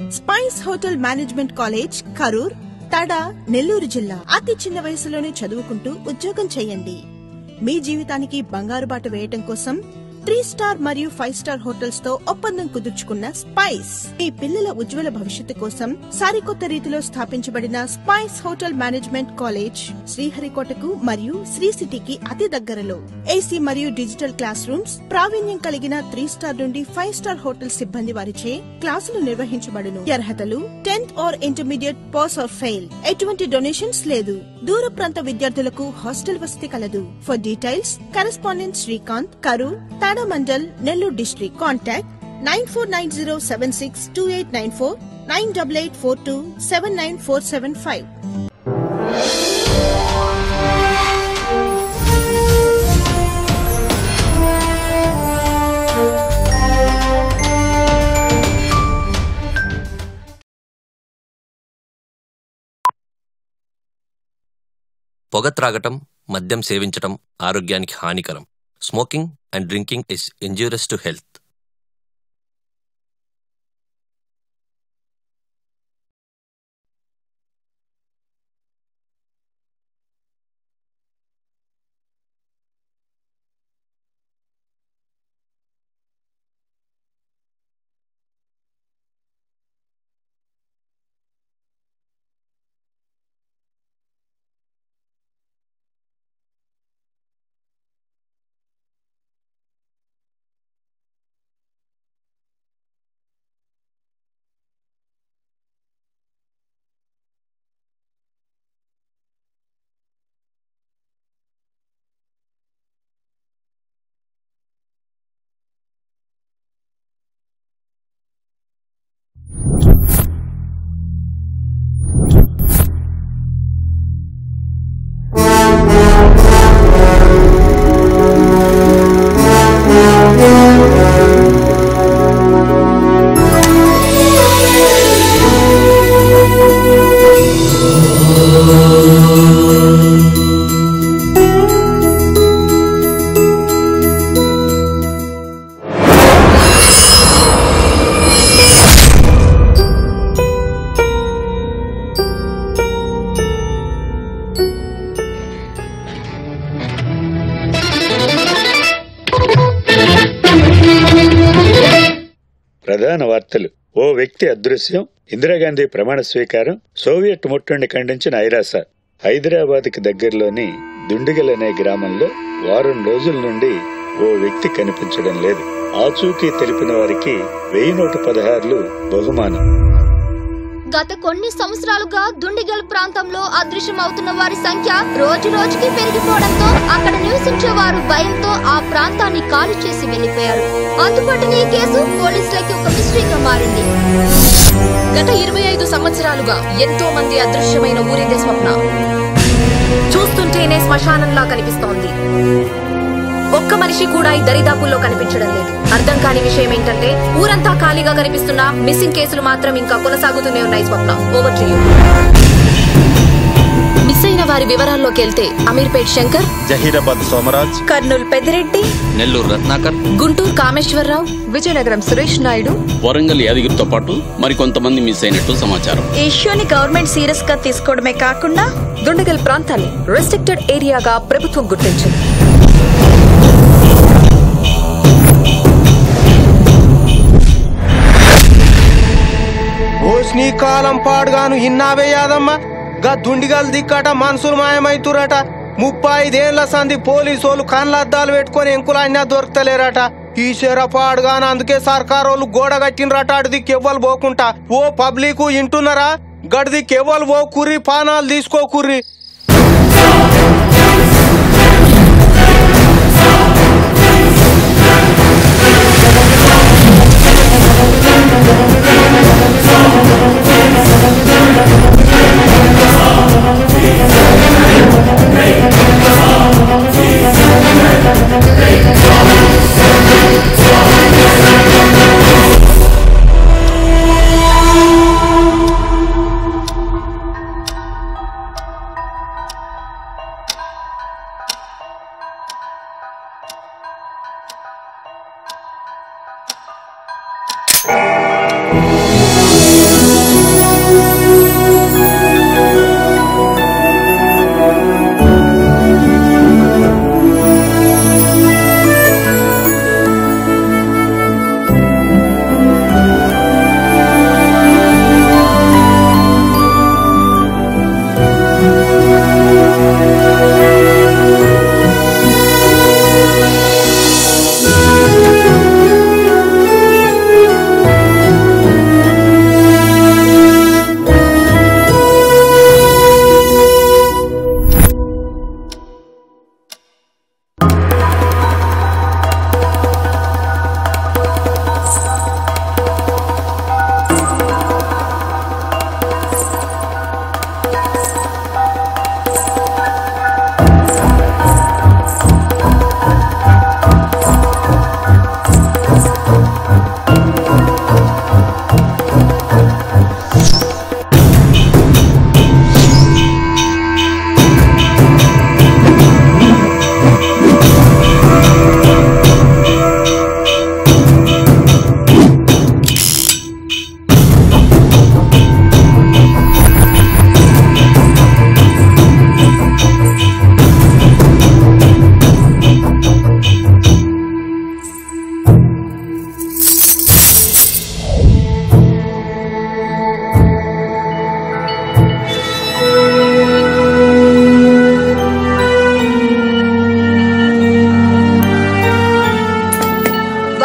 Spice hotel management college, Karur, Tada, Nellore జిల్లా. అతి చిన్న వయసులోనే చదువుకుంటూ ఉద్యోగం చేయండి. మీ జీవితానికి బంగారు బాట వేయటం కోసం 3 స్టార్ మరియు 5 స్టార్ హోటల్స్ తో ఒప్పందం కుదుర్చుకున్న స్పైస్ మీ పిల్లల ఉజ్వల భవిష్యత్తు కోసం సరికొత్త రీతిలో స్థాపించబడిన స్పైస్ హోటల్ మేనేజ్మెంట్ కాలేజ్ శ్రీహరికోటకు మరియు శ్రీ సిటీకి అతి దగ్గరలో. ఏసీ మరియు డిజిటల్ క్లాస్ రూమ్స్, ప్రావీణ్యం కలిగిన 3 స్టార్ నుండి 5 స్టార్ హోటల్ సిబ్బంది వారిచే క్లాసులు నిర్వహించబడును. అర్హతలు 10th or intermediate pass or fail. ఎటువంటి డొనేషన్స్ లేదు. దూర ప్రాంత విద్యార్థులకు హాస్టల్ వసతి కలదు. For details correspondent Srikanth, Karur, mandal, Nellore district. Contact 9490762894, 9884279475. పొగ త్రాగటం, మద్యం సేవించటం ఆరోగ్యానికి హానికరం. Smoking and drinking is injurious to health. ప్రధాన వార్తలు. ఓ వ్యక్తి అదృశ్యం, ఇందిరాగాంధీ ప్రమాణ స్వీకారం, సోవియట్ ముట్టడిని ఖండించిన ఐరాస. హైదరాబాద్ కి దగ్గరలోని దుండిగల్ అనే గ్రామంలో వారం రోజుల నుండి ఓ వ్యక్తి కనిపించడం లేదు. ఆచూకీ తెలిపిన వారికి 1016 బహుమానం. గత కొన్ని సంవత్సరాలుగా దుండిగల్ ప్రాంతంలో అదృశ్యమవుతున్న వారి సంఖ్య రోజు రోజుకి పెరిగిపోవడంతో అక్కడ నివసించే వారు భయంతో ఆ ప్రాంతాన్ని ఖాళీ చేసి వెళ్లిపోయారు. అందుబాటులో ఈ కేసు పోలీసులకి ఒక మిస్టరీగా మారింది. గత 25 సంవత్సరాలుగా ఎంతో మంది అదృశ్యమైన ఊరిదే స్వప్న. చూస్తుంటేనే శ్మశానంలా కనిపిస్తోంది. ఒక్క మనిషి కూడా ఈ దరిదాపుల్లో కనిపించడం లేదు. అర్థం కాని విషయం ఏంటంటే ఊరంతా ఖాళీగా కనిపిస్తున్న మిస్సింగ్ కేసులు మాత్రం ఇంకా కొనసాగుతూనే ఉన్నాయి. Swapna, over to you. Miss అయిన వారి వివరాల్లోకి వెళ్తే అమీర్పేట్ శంకర్, జహీరాబాద్ సోమరాజ్, కర్నూలు పెద్దిరెడ్డి, నెల్లూరు రత్నాకర్, గుంటూరు కామేశ్వరరావు, విజయనగరం సురేష్ నాయుడు, వరంగల్ యాదగిరితో పాటు మరికొంతమంది మిస్ అయినట్టు సమాచారం. ఈ ఇష్యూని గవర్నమెంట్ సీరియస్ గా తీసుకోవడమే కాకుండా దుండిగల్ ప్రాంతాన్ని రెస్ట్రిక్టెడ్ ఏరియాగా ప్రభుత్వం గుర్తించింది. నీ కాలం పాడుగాను ఇన్నావే యాదమ్మ. గా దుండిగల్ దిక్కట మనుషులు మాయమైతురట. 35 ఏళ్ల సంది పోలీసోళ్ళు కళ్ళద్దాలు పెట్టుకుని ఎంకులైనా దొరకలేరట. ఈ పాడుగాను అందుకే సర్కారోళ్ళు గోడ కట్టినరట. అడిదికెవ్వలు పోకుంటా. ఓ పబ్లిక్ ఇంటున్నారా? గడిదికెవ్వలు ఓ కుర్రి పానాలు తీసుకోకుర్రి.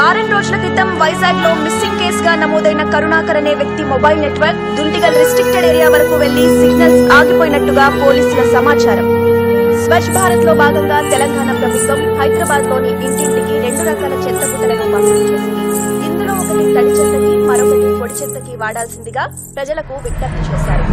వారం రోజుల క్రితం వైజాగ్ లో మిస్సింగ్ కేసుగా నమోదైన కరుణాకర్ అనే వ్యక్తి mobile network Dundigal restricted area వరకు వెళ్లి సిగ్నల్స్ ఆగిపోయినట్టుగా పోలీసుల సమాచారం. స్వచ్ఛ భారత్ లో భాగంగా తెలంగాణ ప్రభుత్వం హైదరాబాద్ లోని ఇంటింటికి 2 రకాల చెత్త బుట్టలను పంపిణీ చేసింది. ఇందులో ఒకటి తడి చెత్తకి, మరొకటి పొడి చెత్తకి వాడాల్సిందిగా ప్రజలకు విజ్ఞప్తి చేశారు.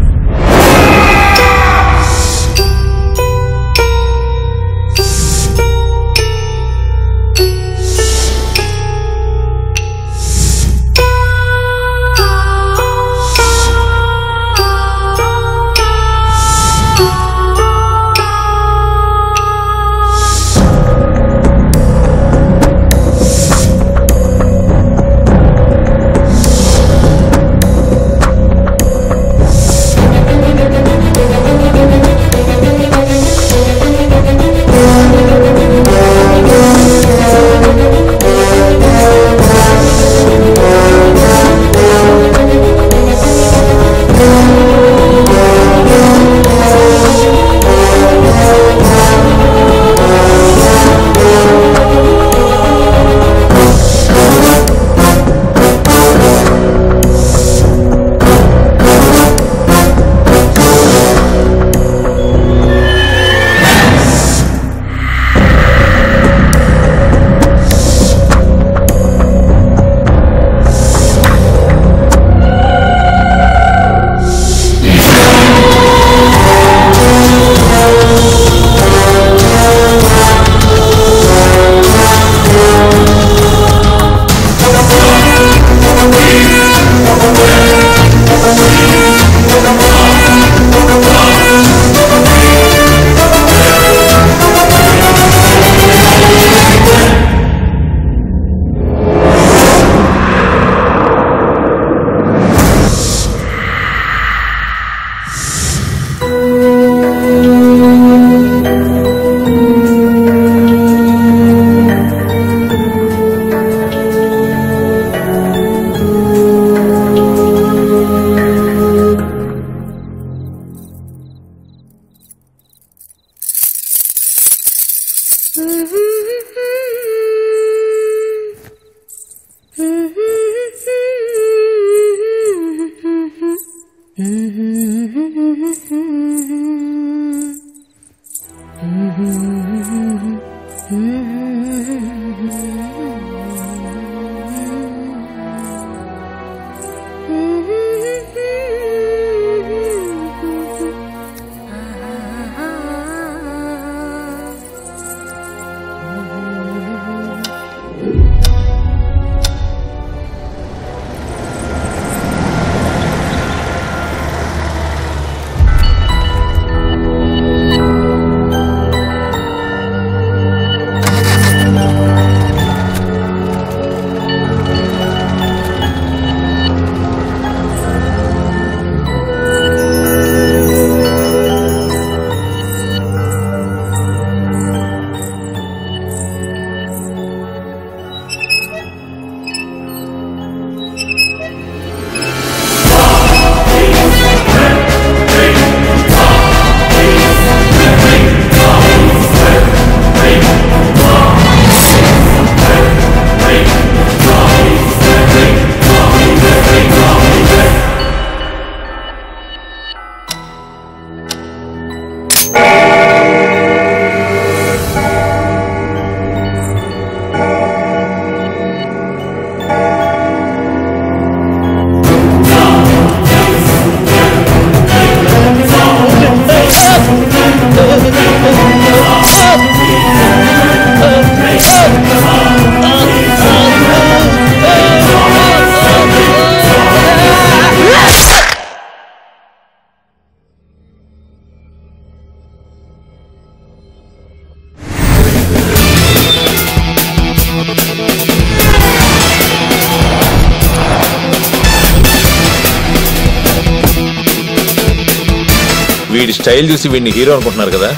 వీడి స్టైల్ చూసి వీడిని హీరో అనుకుంటున్నారు కదా.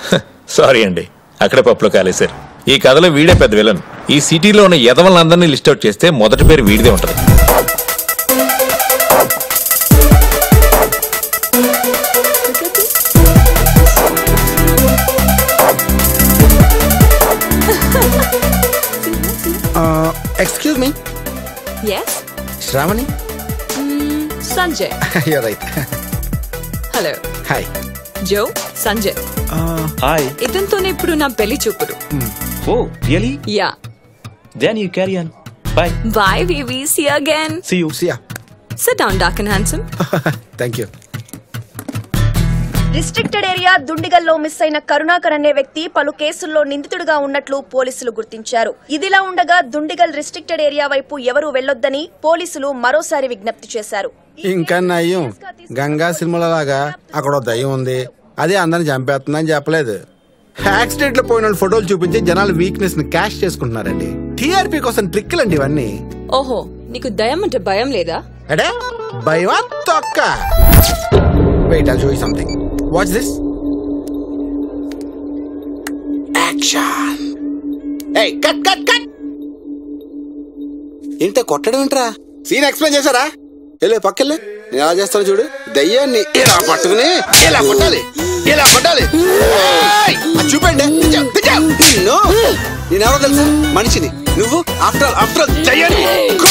సారీ అండి, అక్కడే పప్పులో కాలేశారు. ఈ కథలో వీడే పెద్ద విలన్. ఈ సిటీలో ఉన్న ఎదవలందరినీ లిస్ట్ అవుట్ చేస్తే మొదటి పేరు వీడిదే ఉంటది. Excuse me. Yes. Sravani. Sanjay. You're right. Hello. Hi. Jo. Sanjay. Hi. ఇతనితోనే ఇప్పుడు నా పెళ్లి చూపులు. Oh really? Yeah. Then you carry on. Bye. Bye, baby. See you again. See you. See ya. Sit down, dark and handsome. Thank you. Restricted area దుండిగల్లో miss అయిన కరుణాకర్ అనే వ్యక్తి పలు కేసుల్లో నిందితుడిగా ఉన్నట్లు పోలీసులు గుర్తించారు. ఇదిలా ఉండగా దుండిగల్ రిస్ట్రిక్టెడ్ ఏరియా వైపు ఎవరూ వెళ్లొద్దని పోలీసులు మరోసారి విజ్ఞప్తి చేశారు. ఇంకా నయ్యం గంగా సినిమాల లాగా అక్కడ దయ్యం ఉంది, అదే అందరిని చంపేస్తుందని చెప్పలేదు. యాక్సిడెంట్ లో పోయిన ఫోటోలు చూపించి జనాల వీక్నెస్ ని క్యాష్ చేసుకుంటున్నారండి. టీఆర్పీ కోసం ట్రిక్లండి ఇవన్నీ. ఓహో, నీకు దయ్యం అంటే భయం లేదా? అడే భయమా తొక్క. Wait I'll show you something. Watch this. Action. ఏయ్ కట్ కట్ కట్. ఇంత కొట్టడం ఏంట్రా? సీన్ ఎక్స్ప్లెయిన్ చేశారా? వెళ్ళే పక్కలే నేను ఎలా చేస్తాను చూడు. దయ్యాన్ని ఇలా పట్టుకుని ఇలా కొట్టాలి, ఇలా కొట్టాలి. చూపండి. నేనెవరో తెలుసా? మనిషిని. నువ్వు ఆఫ్టర్ దయ్యాన్ని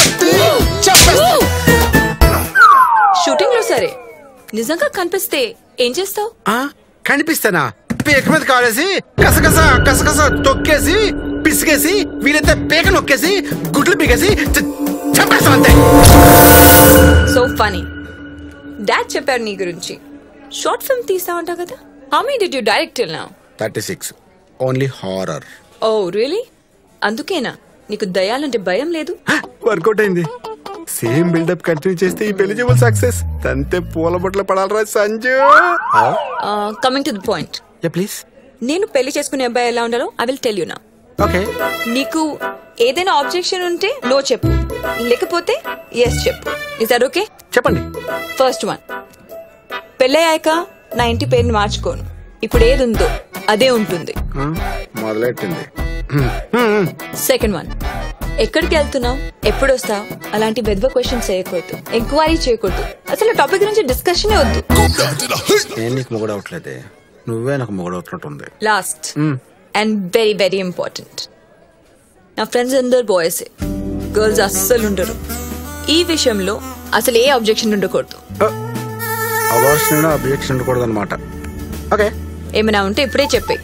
షూటింగ్ లో సరే, నిజంగా కనిపిస్తే ఏం చేస్తావు? కనిపిస్తానా? పేక మీద కాలేసి కసకస కసకస తొక్కేసి పిసికేసి వీలైతే పేక నొక్కేసి గుడ్లు పీకేసి చంపేస్తాం అంతే. So funny. డాడ్ చెప్పారు నీ గురించి. షార్ట్ ఫిల్మ్ తీస్తావంట కదా? How many did you direct till now? 36. Only horror. Oh really? అందుకేనా నీకు దయ్యాలంటే భయం లేదు? వర్కౌట్ అయింది. సేమ్ బిల్డప్ కంటిన్యూ చేస్తే ఈ పెళ్లి చూపులు సక్సెస్. తంతే పూల బొట్ల పడాలరా Sanju. Coming to the point. Please. నేను పెళ్లి చేసుకునే అబ్బాయి ఎలా ఉండాలో I will tell you now. Okay. నీకు ఏదైనా ఆబ్జెక్షన్ ఉంటే నో చెప్పు, లేకపోతే ఎస్ చెప్పు. Is that okay? చెప్పండి. ఫస్ట్ వన్, పెళ్ళయ్యాక నా ఇంటి పేరుని మార్చుకోను. ఇప్పుడు ఏది ఉందో అదే ఉంటుంది. మొదలెట్టింది. సెకండ్ వన్, ఎక్కడికి వెళ్తున్నావు, ఎప్పుడు వస్తావు, అలాంటి వెధవ క్వశ్చన్స్ చేయకూడదు, ఎంక్వైరీ చేయకూడదు. అసలు టాపిక్ గురించి డిస్కషన్ వద్దు. నేను నీకు మొగడవట్లేదే, నువ్వే నాకు మొగడవుతున్నట్టుంది. Last and very very important, నా ఫ్రెండ్స్ అందరు బాయ్సే, గర్ల్స్ అస్సలు ఉండరు. ఈ విషయంలో అసలు ఏ అబ్జెక్షన్ ఉండకూడదు. అబ్జెక్షన్ ఉండకూడదు అనమాట. ఓకే. ఏమైనా ఉంటే ఇప్పుడే చెప్పే.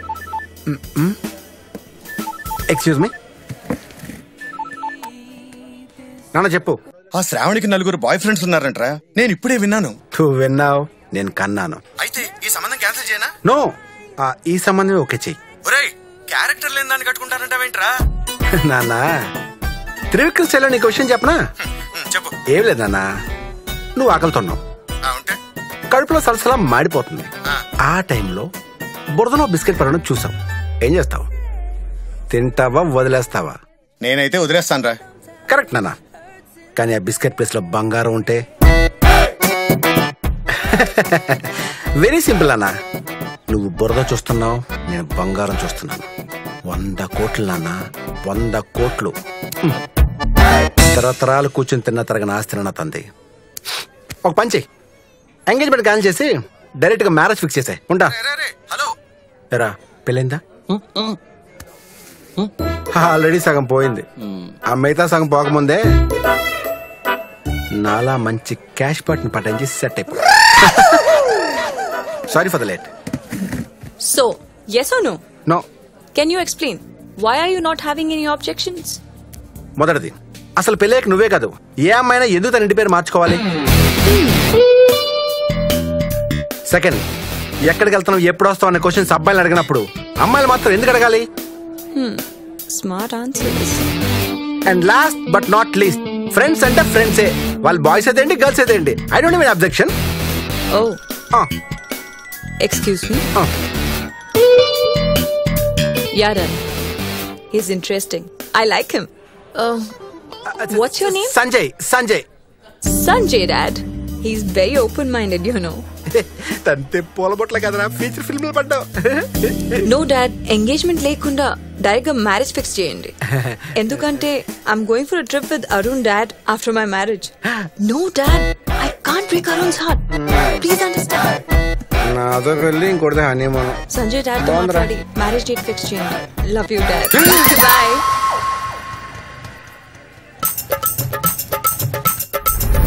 Excuse me. నాన్న చెప్పు. ఆ శ్రావణికి 4 బాయ్ ఫ్రెండ్స్ ఉన్నారంట్రా, నేను ఇప్పుడే విన్నాను. నువ్వు విన్నావు, నేను కన్నాను. అయితే ఈ సంబంధం క్యాన్సిల్ చేయనా? నో, ఈ సంబంధం ఓకే చెయ్యి. ఒరేయ్, క్యారెక్టర్ లేని దాన్ని కట్టుకుంటారంటావేంట్రా? నాన్న, త్రివిక్రమ్ స్టైల్లో నీకు విషయం చెప్పనా? చెప్పు. ఏం లేదు నాన్న, నువ్వు ఆకలితున్నావు, కడుపులో సలసలా మాడిపోతుంది. ఆ టైంలో బురదలో బిస్కెట్ పడడం చూసావు. ఏం చేస్తావు? తింటావా, వదిలేస్తావా? నేనైతే వదిలేస్తాను రా. కరెక్ట్ నాన్న, కానీ ఆ బిస్కెట్ ప్లేస్ లో బంగారం ఉంటే వెరీ సింపుల్ అన్న. నువ్వు బురద చూస్తున్నావు, నేను బంగారం చూస్తున్నాను. 100 కోట్లు నాన్న, 100 కోట్లు. తరతరాలు కూర్చొని తిన్న తరగని ఆస్తి నా తంది. ఒక పని చెయ్యి, ఎంగేజ్మెంట్ క్యాన్సిల్ చేసి డైరెక్ట్ గా మ్యారేజ్ ఫిక్స్ చేసే. ఉంటా. ఎరా పెళ్ళైందా? ఆల్రెడీ సగం పోయింది. ఆ మిగతా సగం పోకముందే నాలా మంచి క్యాష్ పార్ట్ని పట్టించి సెట్ అయిపో. Sorry for the late. So yes or no? No. Can you explain why are you not having any objections? మొదటిది, అసలు పెళ్ళాక నువ్వే కాదు ఏ అమ్మాయినా ఎందుకు తన ఇంటి పేరు మార్చుకోవాలి? సెకండ్, ఎక్కడికి వెళ్తున్నావు, ఎప్పుడు వస్తావు అనే క్వశ్చన్స్ అబ్బాయిలు అడిగినప్పుడు అమ్మాయిలు మాత్రం ఎందుకు అడగాలి? Smart answers. And last but not least, friends అంటే ఫ్రెండ్సే, వాళ్ళు బాయ్స్ అయితే ఏంటి, గర్ల్స్ అయితే ఏంటి. I don't have any objection. Oh excuse me. Yeah, Dad. He's interesting. I like him. What's your name? Sanjay. Sanjay, Dad. He's very open-minded, you know. తంతే పూలబొట్ల కదరా, feature film లో పడ్డావు. No, Dad. Engagement లేకుండా direct గా marriage fix చేయండి. ఎందుకంటే I'm going for a trip with Arun, Dad, after my marriage. No, Dad. I can't break Arun's heart. Please understand. నాతో వెళ్ళి ఇంకోటిదే హనీమూన్. సంజయ్ డాడ్ తో మాట్లాడి మ్యారేజ్ డేట్ ఫిక్స్ చేయండి. Love you dad. Bye.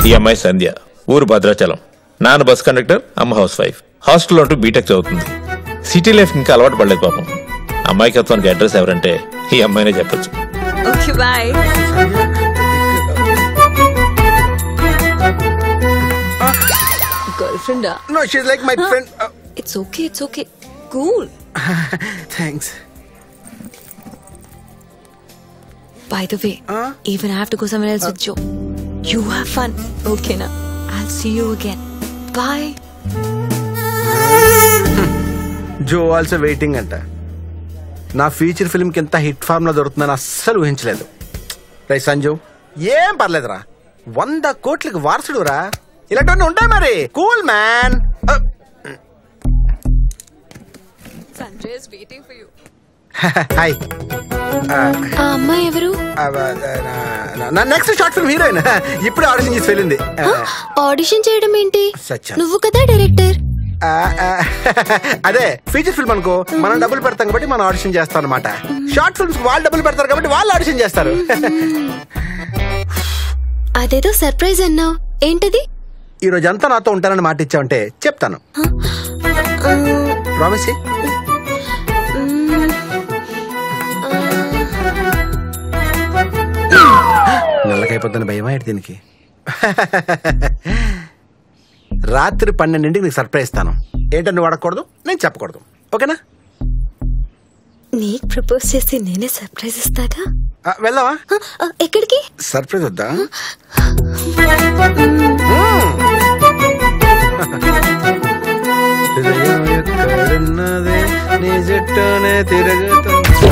ఈ అమ్మాయి సంధ్య, ఊరు భద్రాచలం. నాన్న బస్ కండక్టర్, అమ్మ హౌస్ వైఫ్. హాస్టల్లో అంటూ బీటెక్ చదువుతుంది. సిటీ లైఫ్ ఇంకా అలవాటు పడలేదు పాపం. అమ్మాయికత్వానికి అడ్రస్ ఎవరంటే ఈ అమ్మాయినే చెప్పొచ్చు. Okay bye. Girlfriend? No, she's like my friend. It's okay. Cool. Thanks. By the way, even I have to go somewhere else with Joe. You have fun. Okay, na? I'll see you again. Bye. Jo also waiting అంట. నా future film కి ఎంత hit form లో దొరుకుతుందని అస్సలు ఊహించలేదు. రై సంజు, ఏం పర్లేదురా, 100 కోట్లకి వారసుడు రా. ఇలాంటివన్నీ ఉంటాయి మరి. Cool man. Sanjay is waiting for you. Hi. ఆ అమ్మాయి ఎవరు? నా నెక్స్ట్ షార్ట్ ఫిల్మ్ హీరోయిన్. ఇప్పుడు ఆడిషన్ చేసి వెళ్ళింది. ఆడిషన్ చేయడం ఏంటి? సత్యం. నువ్వు కదా డైరెక్టర్. అదే ఫీచర్ ఫిల్మ్ అనుకో, మనం డబ్బులు పెడతాం కాబట్టి మనం ఆడిషన్ చేస్తాం అనమాట. షార్ట్ ఫిల్మ్స్ వాళ్ళు డబ్బులు పెడతారు కాబట్టి వాళ్ళు ఆడిషన్ చేస్తారు. అదేదో సర్ప్రైజ్ అన్నావు, ఏంటది? ఈ రోజు అంతా నాతో ఉంటానని మాట ఇచ్చావంటే చెప్తాను. ప్రామిస్. నెలకైపోతున్న భయమా ఏంటి దీనికి? రాత్రి 12ంటికి నీకు సర్ప్రైజ్ ఇస్తాను. ఏంటని నువ్వు అడగకూడదు, నేను చెప్పకూడదు. ఓకేనా? నీకు ప్రపోజ్ చేసి నేనే సర్ప్రైజ్ ఇస్తాగా. వెళ్దామా? ఎక్కడికి? సర్ప్రైజ్ వద్దా? నీ జట్టునే తిరగతా.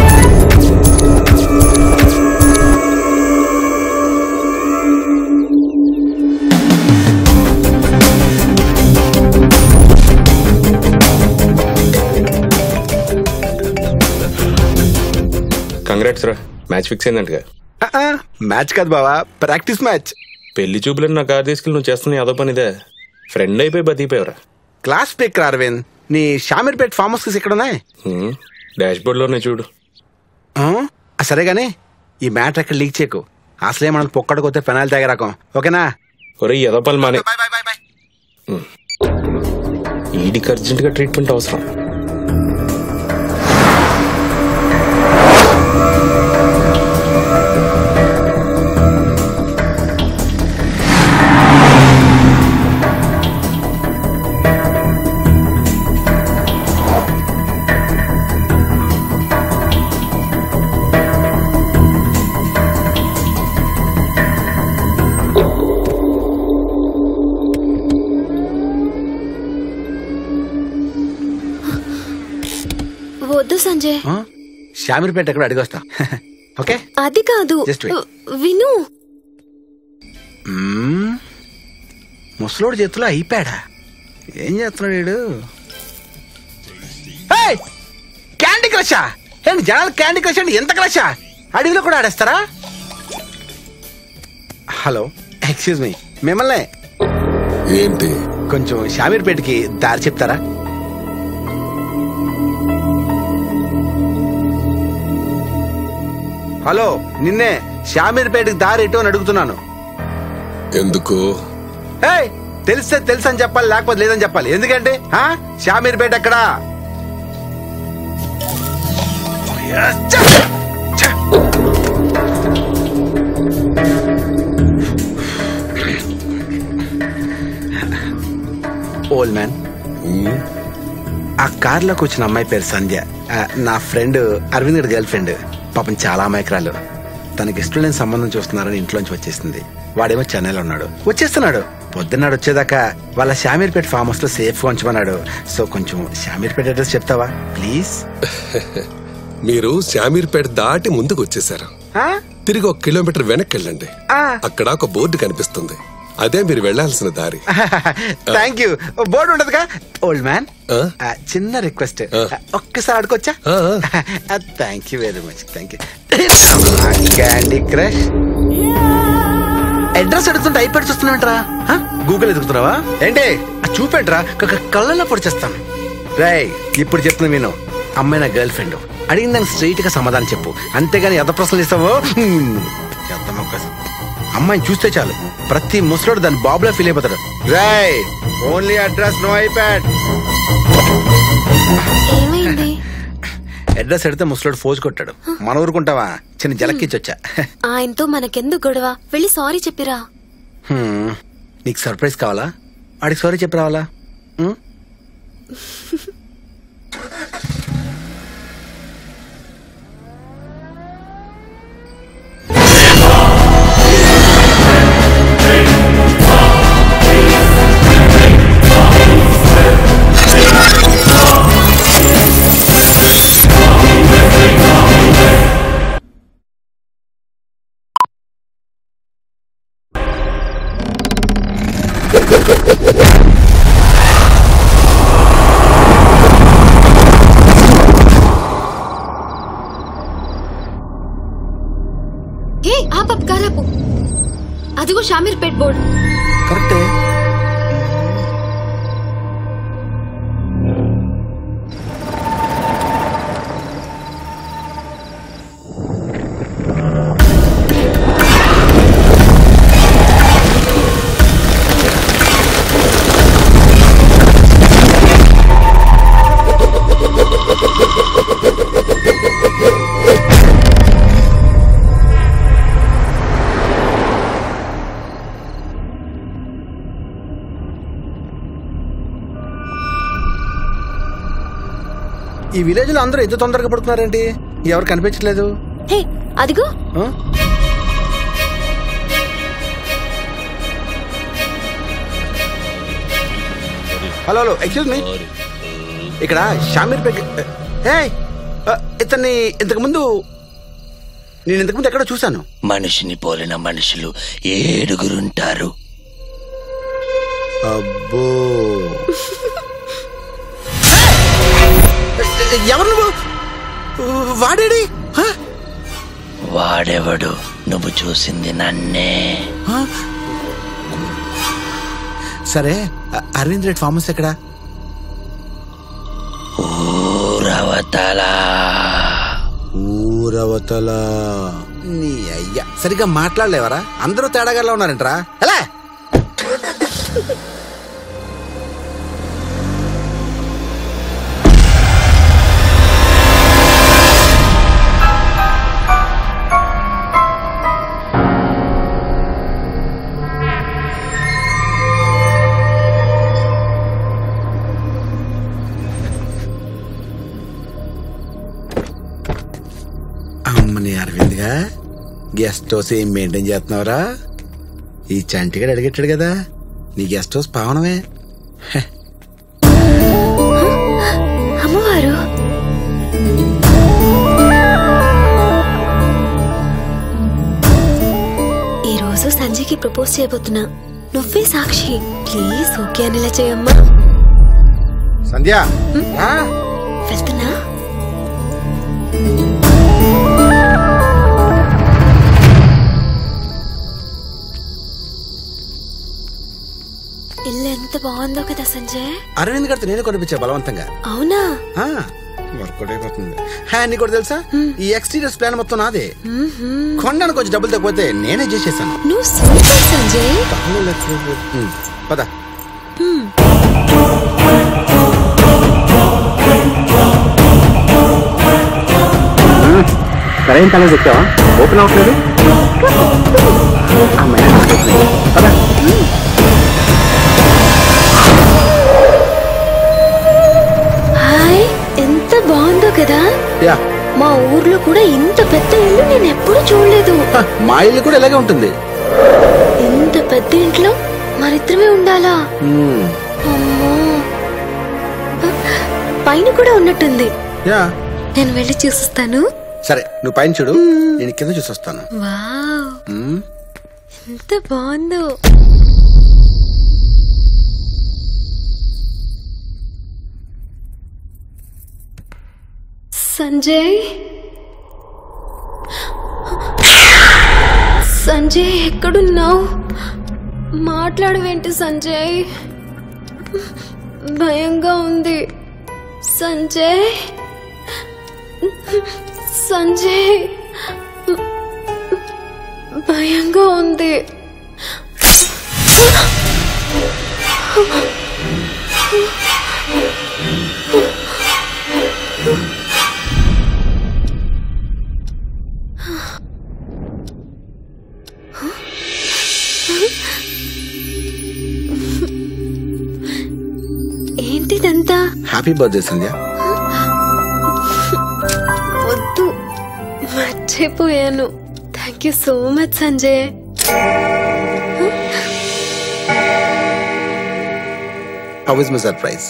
కంగ్రాట్స్ రా, మ్యాచ్ ఫిక్స్ అయిందంటగా. మ్యాచ్ కాదు బావా, ప్రాక్టీస్ మ్యాచ్. పెళ్లి చూపులని నా కారు తీసుకెళ్ళి నువ్వు చేస్తున్న అదో పనిదే. ఫ్రెండ్ అయిపోయి బతికిపోయావురా. క్లాస్ స్పీకర్ అరవింద్, నీ షామీర్పేట్ ఫామ్ హౌస్ ఎక్కడ ఉన్నాయి? డాష్ బోర్డ్లోనే చూడు. సరే గానీ ఈ మ్యాటర్ ఎక్కడ లీక్ చేయకు. అసలే మనం పొక్కడిపోతే పెనాలు తాగే రకం. ఓకేనా? ఒరే ఏదో పని మానే. ఈడికి అర్జెంట్గా ట్రీట్మెంట్ అవసరం. వద్దు సంజయ్. షామీర్పేట ఎక్కడ అడిగొస్తా. ఓకే? అది కాదు, విను. ముసలోడు చేతిలో అయిపోయాడా? ఏం చేస్తున్నాడు వీడు? క్యాండీ క్రషా? ఏంటి జనాలు క్యాండీ క్రష్ అంటే ఎంత క్రషా? అడవిలో కూడా ఆడేస్తారా? హలో, ఎక్స్క్యూజ్ మీ, మిమ్మల్ని. ఏంటి? కొంచెం షామీర్పేటకి దారి చెప్తారా? హలో, నిన్నే. షామీర్పేటకి దారి ఎటు అని అడుగుతున్నాను. ఎందుకు? తెలిస్తే తెలుసు అని చెప్పాలి, లేకపోతే లేదని చెప్పాలి. ఎందుకంటే షామీర్పేట ఎక్కడా? ఓల్డ్ మ్యాన్, ఆ కార్లోకి వచ్చిన అమ్మాయి పేరు సంధ్య. నా ఫ్రెండ్ అరవింద్ గడి గర్ల్ ఫ్రెండ్. పాపం చాలా అమాయకురాలు. తనకి ఇష్టం లేని సంబంధం చూస్తున్నారని ఇంట్లోంచి వచ్చేసింది. వాడేమో చెన్నైలో ఉన్నాడు, వచ్చేస్తున్నాడు. పొద్దున్నాడు వచ్చేదాకా వాళ్ళ షామీర్పేట ఫామ్ హౌస్ లో సేఫ్ గా ఉంచమన్నాడు. సో కొంచెం షామీర్పేట అడ్రస్ చెప్తావా ప్లీజ్? మీరు షామీర్పేట దాటి ముందుకు వచ్చేసారు. తిరిగి 1 కిలోమీటర్ వెనక్కి వెళ్ళండి. అక్కడ ఒక బోర్డు కనిపిస్తుంది. అదే మీరు వెళ్లాల్సిన దారి. Thank you. బోర్డు ఉండదుగా? ఓల్డ్ మ్యాన్, చిన్న రిక్వెస్ట్, ఒక్కసారి ఆడుకోవచ్చా? Thank you very much. Thank you. Candy crush address అడుగుతుంటే అయిపోయి చూస్తున్నాంట్రా. గూగుల్ ఎదుగుతున్నావా ఏంటి? చూపెట్రా, కళ్ళల్లో పొడిచేస్తాను. రాయ్, ఇప్పుడు చెప్తున్నా నేను. అమ్మాయి నా గర్ల్ ఫ్రెండ్. అడిగిన దానికి స్ట్రైట్ గా సమాధానం చెప్పు, అంతేగాని ఎంత ప్రశ్నలు ఇస్తావో. అమ్మాయిని చూస్తే చాలు ప్రతి ముసలోడు దాని బాబులా ఫీల్ అయిపోతాడు. రాయ్ ఓన్లీ అడ్రస్ నో ఐప్యాడ్. ఏమైంది? అడ్రస్ అడిగితే ముసలోడు ఫోజ్ కొట్టాడు. మన ఊరుకుంటావా, చిన్న జలక్కిచ్చొచ్చా. ఆయనతో మనకెందుకు గొడవ, వెళ్ళి సారీ చెప్పిరా. నీకు సర్ప్రైజ్ కావాలా, వాడికి సారీ చెప్పి రావాలా? అదిగో షామీర్పేట్ బోర్డు. కరెక్టే. ఈ విలేజ్ లో అందరూ ఎంత తొందరగా పడుతున్నారేంటి? ఎవరు కనిపించట్లేదు. అదిగో హలో ఎక్స్క్యూజ్ మీ, ఇక్కడ షామీర్పేట్. ఇతన్ని ఇంతకు ముందు ఎక్కడో చూశాను. మనిషిని పోలిన మనుషులు 7 ఉంటారు. అబ్బో, ఎవరు నువ్వు? వాడేడి? వాడెవడు? నువ్వు చూసింది నన్నే. సరే, అరవింద్ రెడ్డి ఫార్మస్ ఎక్కడ? ఊరవతల. నీ అయ్యా సరిగ్గా మాట్లాడలేవరా? అందరూ తేడాగా ఉన్నారంటరా. ఎలా అరవింద్ గా గెస్ట్ హౌస్ ఏం మెయింటైన్ చేస్తున్నావురా? ఈ చంటిగాడు అడిగెట్టాడు కదా, నీ గెస్ట్ హౌస్ పావనమే. అమ్మవారు ఈ రోజు సంజయ్కి ప్రపోజ్ చేయబోతున్నా. నువ్వే సాక్షి. ప్లీజ్ ఓకే అనేలా చేయమ్మా. సంధ్య వెళ్తున్నా. ఇల్లు ఎంత బాగుందో కదా సంజయ్. అరవింద్ గారితో నేను కొనిపించా బలవంతంగా. అవునా? వర్కౌట్ అయిపోతుంది. నీకు కూడా తెలుసా, ఈ ఎక్స్టీరియర్స్ ప్లాన్ మొత్తం నాదే. కొండను కొంచెం డబ్బులు తగ్గిపోతే నేనే చేసేసాను. నువ్వు సూపర్ సంజయ్. పద. సరైన తల తెచ్చావా? ఓపెన్ అవ్వట్లేదు. హాయ్, ఎంత బాగుందో కదా. మా ఊర్లో కూడా ఇంత పెద్ద ఇల్లు నేను ఎప్పుడు చూడలేదు. మా ఇల్లు కూడా ఇలాగే ఉంటుంది. ఇంత పెద్ద ఇంట్లో మరిద్దరమే ఉండాలా? అమ్మో, పైన కూడా ఉన్నట్టుంది. నేను వెళ్ళి చూస్తాను. సరే, నువ్వు పైన చూడు, నేను కింద చూసొస్తాను. వావ్, ఎంత బాగుందో. సంజయ్, సంజయ్ ఎక్కడున్నావు? మాట్లాడవేంటి సంజయ్? భయంగా ఉంది సంజయ్. సంజయ్ భయంగా ఉంది. ఏంటిదంతా? Happy birthday Sandhya. వద్దు, మర్చిపోయాను. Thank you so much Sanjay. How is my surprise?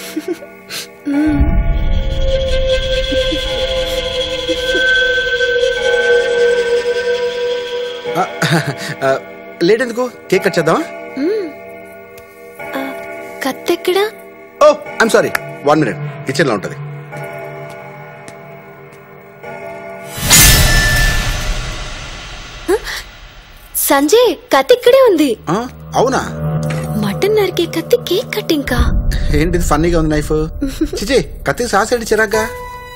Late ఎందుకు? కేక్ కట్ చేద్దామా? కత్తెక్కడా? Oh I'm sorry, 1 minute. Kitchen లో ఉంటది. సంజయ్, కత్తి ఇక్కడే ఉంది. అవునా? మటన్ నరికే కత్తి, కేక్ కట్టింగ్ కా? ఏంటిది ఫన్నీగా ఉంది నైఫ్? చిచి, కత్తి సాసేడు చిరాగ్గా.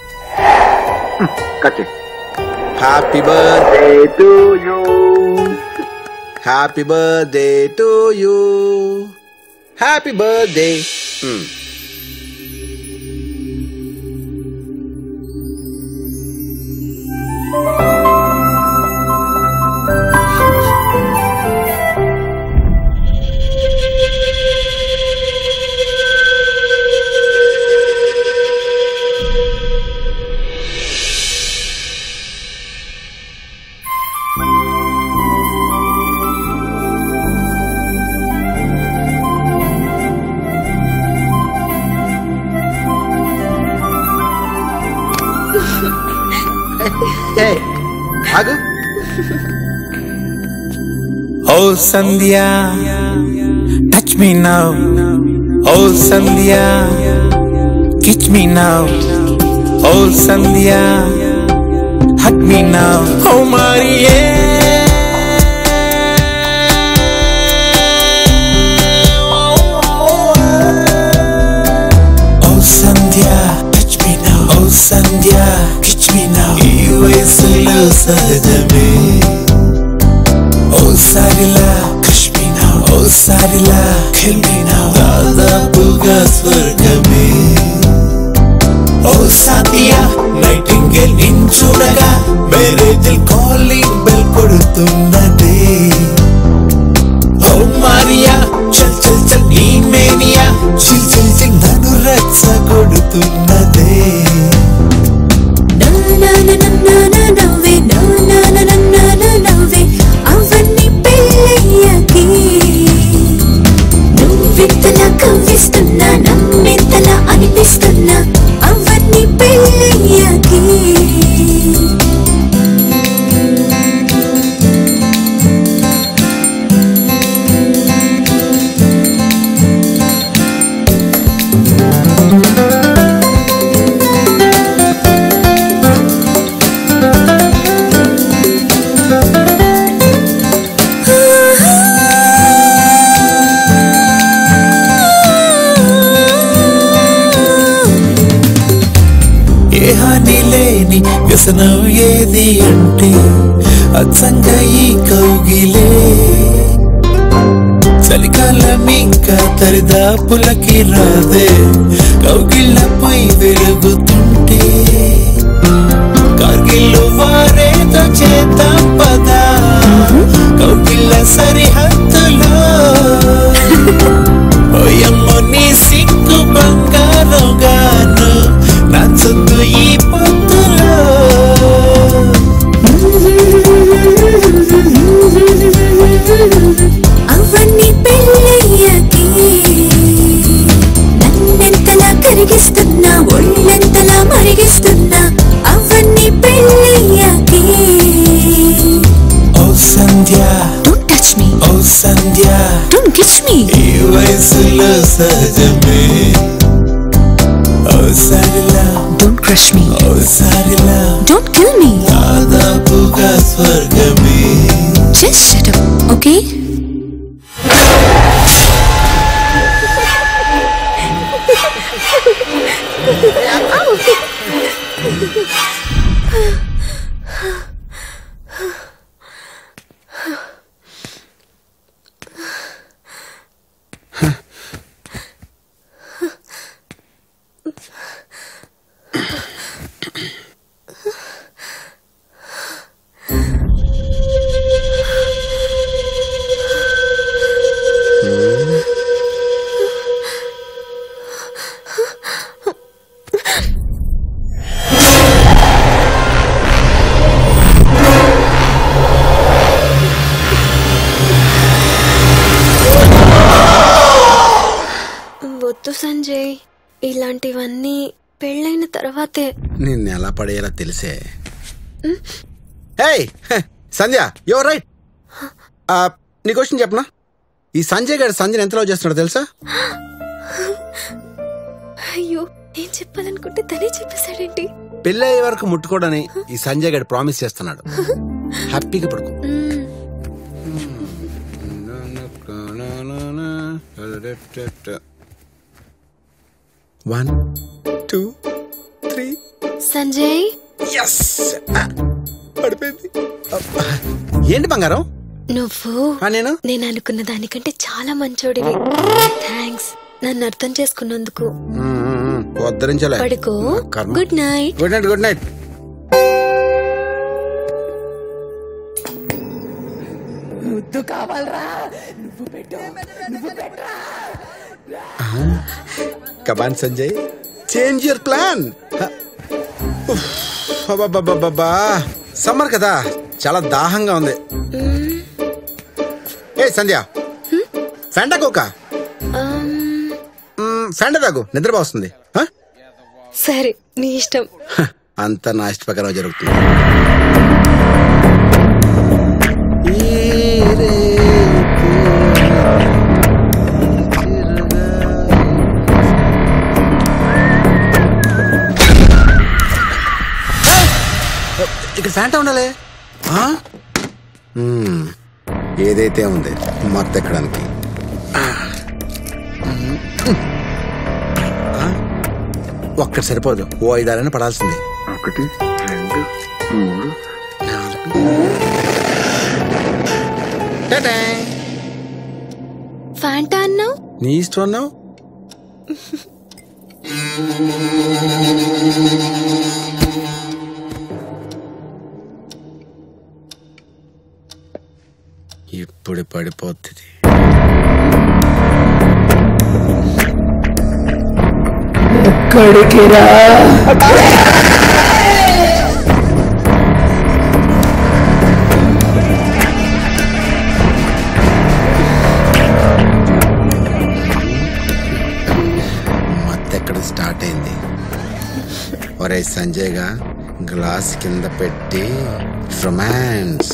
కత్తి. Happy birthday to you, happy birthday to you, happy birthday. ఆగు. Oh Sandhya, touch me now. Oh Sandhya, kiss me now. Oh Sandhya, hug me now. Oh Mariye, oh Sandhya, touch me now. Oh Sandhya, kiss me now. ఈ వయసులో సహజమే. Oh Sarila, kiss me now. Oh Sarila, kill me now. దాదాపుగా స్వర్గమే. Oh Sandhya, nightingale నించుడగా మేరే దిల్ calling bell కొడుతున్నదే. Oh Maria, చల్ చల్ చల్ నీ మేనియా, చిల్ చిల్ చిల్ నన్ను రచ్చ కొడుతున్నదే. అవన్నీ పెళ్ళయ్యాకి నువ్వెంతలా కవ్విస్తున్నా, నన్నెంతలా అనిపిస్తున్నా, అవన్నీ పెళ్ళయ్యాకి. వ్యసనం ఏది అంటే అచ్చంగా ఈ కౌగిలే. చలికాలం ఇంకా దరిదాపులకి రాదే, కౌగిళ్ళపై వెలుగుతుంటే. కార్గిల్లో వారేదో చేద్దాం పదా, కౌగిళ్ళ సరిహద్దులో. ఓయమ్మో నీ సిగ్గు బంగారం గాను, నా సొంత ఈ పొద్దులో. అవన్నీ పెళ్ళయ్యాకి నన్నెంతలా కరిగిస్తున్నా, ఒళ్ళెంతలా మరిగిస్తున్నా, అవన్నీ పెళ్ళయ్యాకి. Oh Sandhya, don't touch me. Oh Sandhya, don't kiss me. ఈ వయసులో సహజమే. Oh Sarila, don't crush me. Oh Sarila, don't kill me. దాదాపుగా స్వర్గమే. Just shut up, okay? Sanjay, ఇలాంటివన్నీ పెళ్ళైన తర్వాతే. నిన్ను ఎలా పడేయాలో తెలిసే. Hey Sandhya, your right. నీ క్వశ్చన్ చెప్పనా? ఈ సంజయ్ గారు సంజయ్ ఎంత లవ్ చేస్తున్నాడో తెలుసా? అయ్యో, నేను చెప్పాలనుకుంటే తనే చెప్పేశాడేంటి? పెళ్ళయ్యే వరకు ముట్టుకోడని ఈ సంజయ్ గారు ప్రామిస్ చేస్తున్నాడు. హ్యాపీగా పడుకో. 1 2 3. సంజయ్, పడిపోయింది. ఏంటి బంగారం నువ్వు నేను అనుకున్న దానికంటే చాలా మంచోడివి. థ్యాంక్స్ నన్ను అర్థం చేసుకున్నందుకు. పడుకో. Good night. Good night. Good night. ముద్దు కావాలరా, నువ్వు పెట్టు, నువ్వు పెట్టరా. Come on Sanjay, change your plan. Summer కదా, చాలా దాహంగా ఉంది. ఏ సంధ్య, ఫ్యాంటా కోకా? ఫ్యాంటా తాగు, నిద్రపో వస్తుంది. సరే, నీ ఇష్టం. అంతా నా ఇష్ట ప్రకారం జరుగుతుంది. ఇక్కడ ఫ్యాంటా ఉండాలి. ఏదైతే ఉంది మత్తెక్కడానికి. ఒక్కటి సరిపోదు, ఓ 5 పడాల్సింది. 1 2 3 4. ఫ్యాంటా అన్నావు, నీ ఇష్టం అన్నావు. ఇప్పుడు పడిపోతుంది. ఎక్కడికిరా? మత్తెక్కడ స్టార్ట్ అయింది. ఒరే సంజయ్గా గ్లాస్ కింద పెట్టి రొమాన్స్.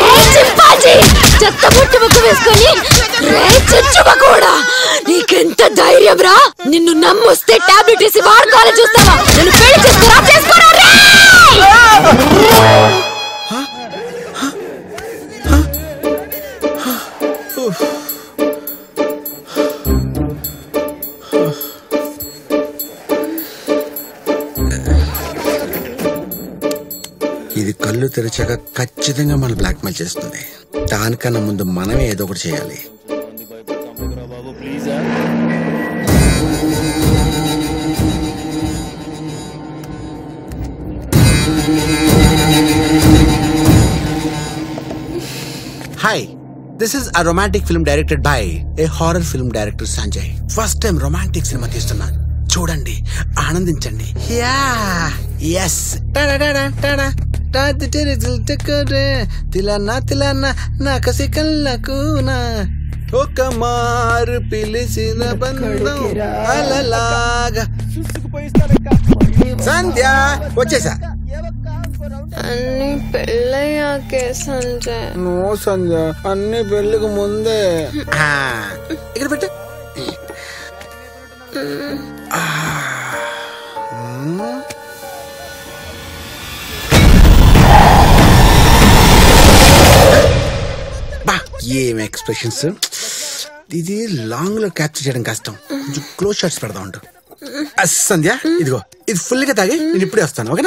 నీకెంత ధైర్యం రా? నిన్ను నమ్మొస్తే టాబ్లెట్ వేసి వాడుకోవాలని చూస్తావా? నన్ను పెళ్లి చేసుకోరా? ఇది కళ్ళు తెరిచాక ఖచ్చితంగా మనం బ్లాక్మెయిల్ చేస్తుంది. దానికన్నా ముందు మనమే ఏదో ఒకటి చేయాలి. Hi, this is a romantic film directed by a horror film director Sanjay. First time romantic సినిమా తీస్తున్నాను, చూడండి, ఆనందించండి. నా కసి కళ్ళకు ఒక మారు పిలిచిన బంధం అలలాగా. సంధ్య వచ్చేసా. అన్ని పెళ్ళయ్యాకే సంజయ్. నో సంధ్య, అన్ని పెళ్ళికి ముందే. ఇక్కడ పెట్టు. ఏం ఎక్స్ప్రెషన్స్. ఇది లాంగ్ లో క్యాప్చర్ చేయడం కష్టం, కొంచెం క్లోజ్ షాట్స్ పెడతా ఉండు. సంధ్య ఇదిగో, ఇది ఫుల్ గా తాగి నేను ఇప్పుడే వస్తాను, ఓకేనా?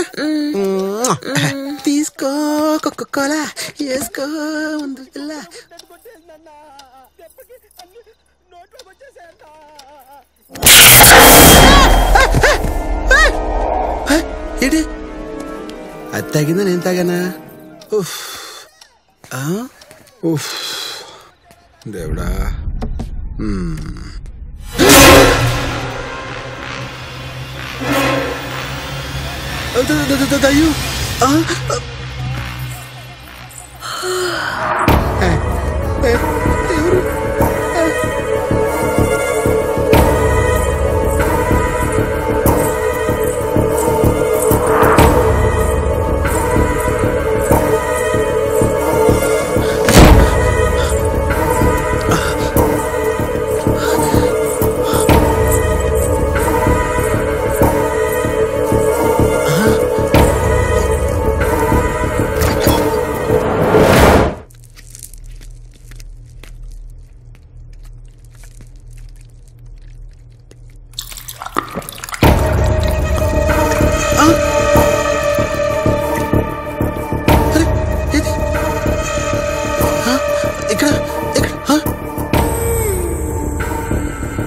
తీసుకో కోలా, వేసుకో. ఏంటి అది తాగిందా నేను తాగానా? దేవుడా. అయ్యో,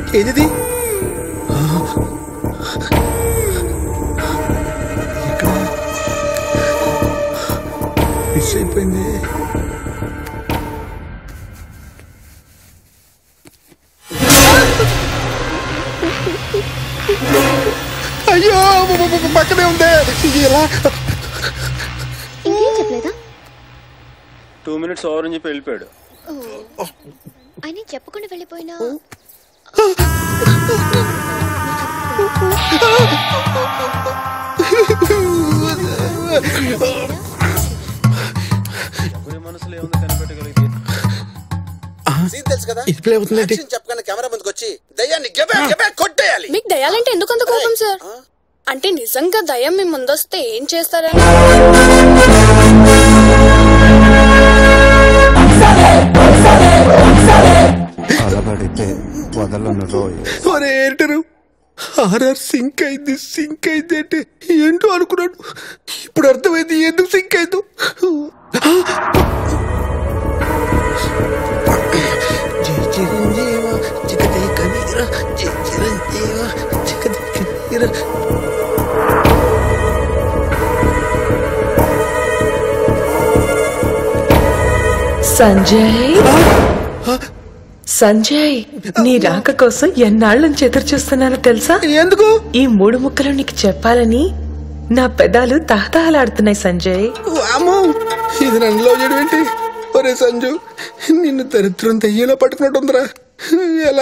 ఏది మిస్ అయిపోయింది. అయ్యో పక్కనే ఉందే. ఇలా ఇంకేం చెప్పలేదా? 2 minutes ఓవర్ అని చెప్పి వెళ్ళిపోయాడు. ఆయన చెప్పకుండా వెళ్ళిపోయినా చెప్పగానే కెమెరా ముందుకు వచ్చి దయ్యాన్ని కొట్టేయాలి. మీకు దయ్యాలంటే ఎందుకంత కోపం సార్? అంటే నిజంగా దయ్యం మీ ముందొస్తే ఏం చేస్తారని? అలబడితే వదలను రోయ్. ఏంటారు ఆర్ఆర్ సింక్ అయింది అంటే ఏంటో అనుకున్నాడు. ఇప్పుడు అర్థమైంది ఎందుకు సింక్ అయిందో. జై చిరంజీవ జగదే కవీర జై చిరంజీవ జగదే కవీర. సంజయ్ నీ రాక కోసం ఎన్నాళ్ళ నుంచి ఎదురు చూస్తున్నానో తెలుసా? ఎందుకు? ఈ 3 ముక్కలు నీకు చెప్పాలని నా పెదాలు తహతహలాడుతున్నాయి సంజయ్. ఇది నన్ను లవ్ చేయడం ఏంటి? ఒరే సంజు, నిన్ను దరిద్రం దయ్యేలా పట్టుకున్నట్టుందిరా. ఎలా?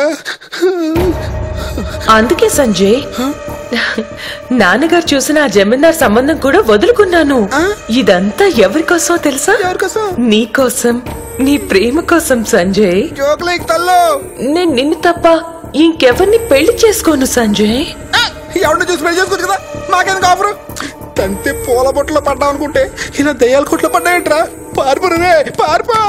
అందుకే సంజయ్ నాన్నగారు చూసిన ఆ జమీందార్ సంబంధం కూడా వదులుకున్నాను. ఇదంతా ఎవరి కోసమో తెలుసా? నీ కోసం, నీ ప్రేమ కోసం సంజయ్. నేను నిన్ను తప్ప ఇంకెవరిని పెళ్లి చేసుకోను సంజయ్. ఎవరిని చూసి పెళ్లి చేసుకోవచ్చు కదా, మాకెందుకు ఆఫరు? తంతే పూల బొట్లో పడ్డావు అనుకుంటే ఇలా దయ్యాల కొట్లో పడ్డాయంట్రా. పారిపోరే పారిపో.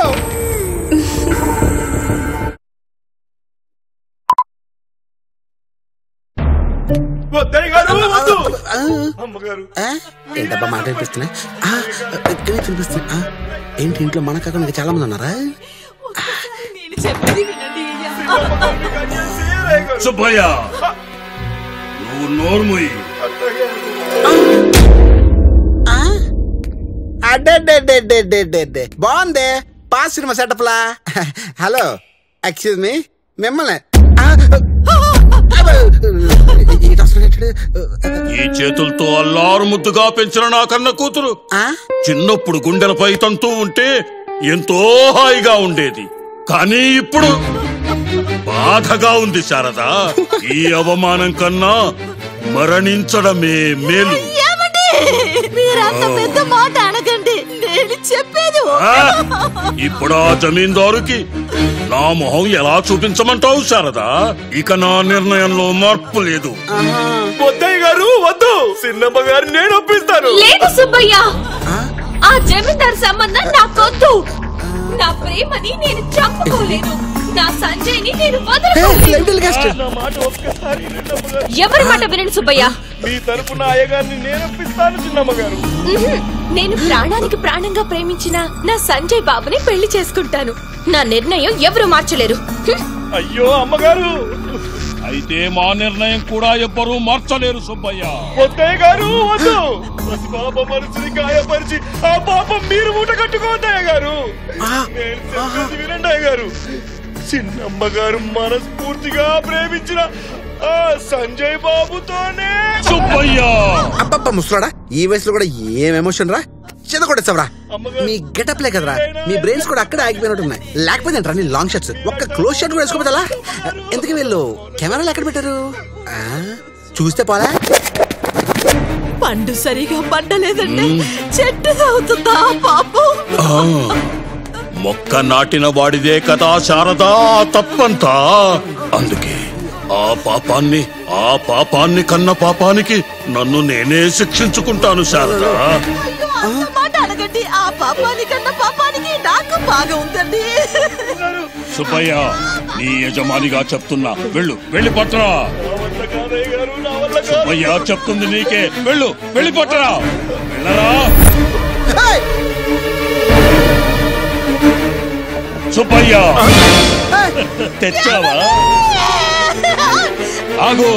ఏంటబ్బా మాట వినిపిస్తున్నాయి? వినిపిస్తున్నా ఏంటి? ఇంట్లో మన కాకుండా చాలా మంది ఉన్నారా? సుబ్బయ్య, నువ్వు నోరు మూయి. బాగుంది పాస్ సినిమా సెటప్ లా. హలో, ఎక్స్క్యూజ్ మీ, మిమ్మల్ని ఈ చేతులతో అల్లారు ముద్దుగా పెంచిన నా కన్న కూతురు చిన్నప్పుడు గుండెలపై తంతూ ఉంటే ఎంతో హాయిగా ఉండేది. కానీ ఇప్పుడు బాధగా ఉంది శారదా. ఈ అవమానం కన్నా మరణించడమే మేలు. మీరంత పెద్ద మాట అనకండి, నేను చెప్పేది. ఇప్పుడు ఆ జమీందారుకి నా మొహం ఎలా చూపించమంటావు శారదా? ఇక నా నిర్ణయంలో మార్పు లేదు. వద్దయ్య గారు, వద్దు. చిన్నమ్మ గారు నేను ఒప్పిస్తాను. లేదు సుబ్బయ్య, ఆ జమీందార్ సంబంధం నాకొద్దు. నా ప్రేమని నేను చంపుకోలేదు, నా సంజయ్ని నేను వదలకోలేదు. ఎవరి మాట వినండి సుబ్బయ్య. మీ తరపున అయ్యగారిని నేను ఒప్పిస్తాను చిన్నమ్మ గారు. నేను ప్రాణానికి ప్రాణంగా ప్రేమించిన నా సంజయ్ బాబుని పెళ్లి చేసుకుంటాను. నా నిర్ణయం ఎవరు మార్చలేరు. అయ్యో అమ్మగారు, అయితే మా నిర్ణయం కూడా ఎవ్వరూ మార్చలేరు సుబ్బయ్య. వద్దయ్య గారు, వద్దు. పాప మనసుని గాయపరిచి ఆ పాపం మీరు మూట కట్టుకోవద్దయ్య గారు. నేను చెప్పేది వినండి అయ్య గారు. చిన్నమ్మ గారు మనస్ఫూర్తిగా ప్రేమించిన ఆ సంజయ్ బాబుతోనే. సుబ్బయ్య, అబ్బబ్బా ముసలాడా, ఈ వయసులో కూడా ఏం ఎమోషన్ రా. చిన్న కొట్టేస్తావరా? మీ గెటప్ లే కదరా, మీ బ్రెయిన్స్ కూడా అక్కడే ఆగిపోయినట్టు ఉన్నాయి. లేకపోతే నీ లాంగ్ షర్ట్స్ ఒక్క క్లోజ్ షర్ట్ కూడా వేసుకోపోతే అలా. ఎందుకు వీళ్ళు కెమెరాలు ఎక్కడ పెట్టారు? చూస్తే పోలా. పండు సరిగా పండలేదంటే చెట్టు అవుతుందా పాపం? మొక్క నాటిన వాడిదే కదా శారదా తప్పంతా. అందుకే ఆ పాపాన్ని కన్న పాపానికి నన్ను నేనే శిక్షించుకుంటాను శారదా. మాట అనగండి, ఆ పాపాని కన్నా పాపానికి నాకు బాగా ఉందండి. సుబ్బయ్య, నీ యజమానిగా చెప్తున్నా, వెళ్ళి పట్టరా. సుబ్బయ్య చెప్తుంది నీకే, వెళ్ళి పట్టరా. వెళ్ళరా సుబ్బయ్య, తెచ్చావా? ఆగు.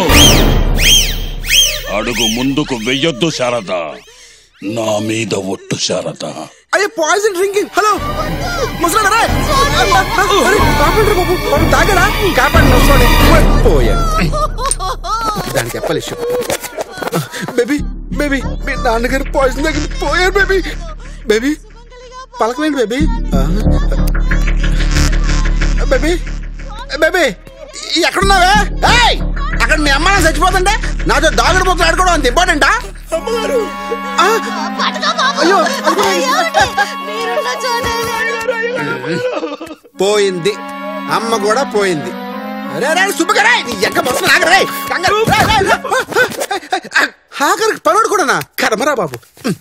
అడుగు ముందుకు వెయ్యొద్దు శారద. నా మీద ఒట్టు శారద. అయ్యే పాయిజన్ డ్రింకింగ్. హలో ముసలాడా తాగడా కాపాడి పోయాను. దానికి చెప్పాలి బేబీ. బేబీ మీ నాన్నగారు పాయిజన్ దగ్గర పోయారు. బేబీ బేబీ పలకలేండి బేబీ. బేబీ బేబీ ఎక్కడున్నావే? అక్కడ మీ అమ్మ చచ్చిపోతుంటే నాతో దాగుడు పోతులు ఆడుకోవడం అంత ఇంపార్టెంటా? అయ్యో పోయింది, అమ్మ కూడా పోయింది. ఆఖరికి పనుడు కూడానా? కర్మరా బాబు.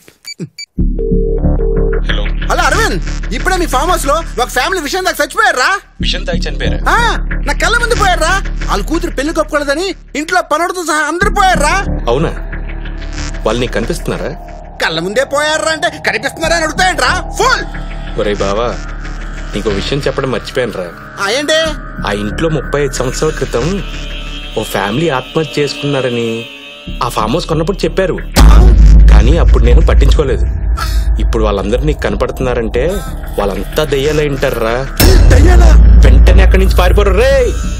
హలో అరవింద్, ఇప్పుడే మీ ఫామ్ హౌస్ లో ఒక ఫ్యామిలీ విషయం దాకా చచ్చిపోయారా? విషయం తాగి చనిపోయారా? నా కళ్ళ ముందు పోయారా? వాళ్ళ కూతురు పెళ్లి కొప్పుకోలేదని ఇంట్లో పనుడుతో సహా అందరు పోయారా? అవునా? వాళ్ళు నీకు కనిపిస్తున్నారా? కళ్ళ ముందే పోయారా అంటే కనిపిస్తున్నారా అని అడుగుతాయంట్రా ఫుల్. ఒరే బావా, నీకు విషయం చెప్పడం మర్చిపోయాను రా. ఏంటి? ఆ ఇంట్లో 35 సంవత్సరాల క్రితం ఓ ఫ్యామిలీ ఆత్మహత్య చేసుకున్నారని ఆ ఫామ్ హౌస్ కొన్నప్పుడు చెప్పారు. కానీ అప్పుడు నేను పట్టించుకోలేదు. ఇప్పుడు వాళ్ళందరూ నీకు కనపడుతున్నారంటే వాళ్ళంతా దయ్యాలై ఉంటారా. వెంటనే అక్కడి నుంచి పారిపోరు రే.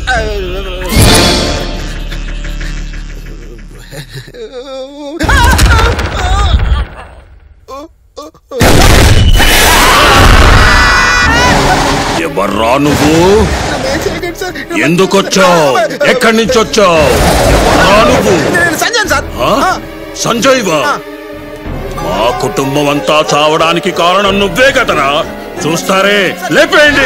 ఎవర్రా నువ్వు? ఎందుకొచ్చావు? ఎక్కడి నుంచి వచ్చావు? ఎవర్రా నువ్వు? సంజయ్ వా? మా కుటుంబం అంతా చావడానికి కారణం నువ్వే కదరా. చూస్తారే, లేపేయండి.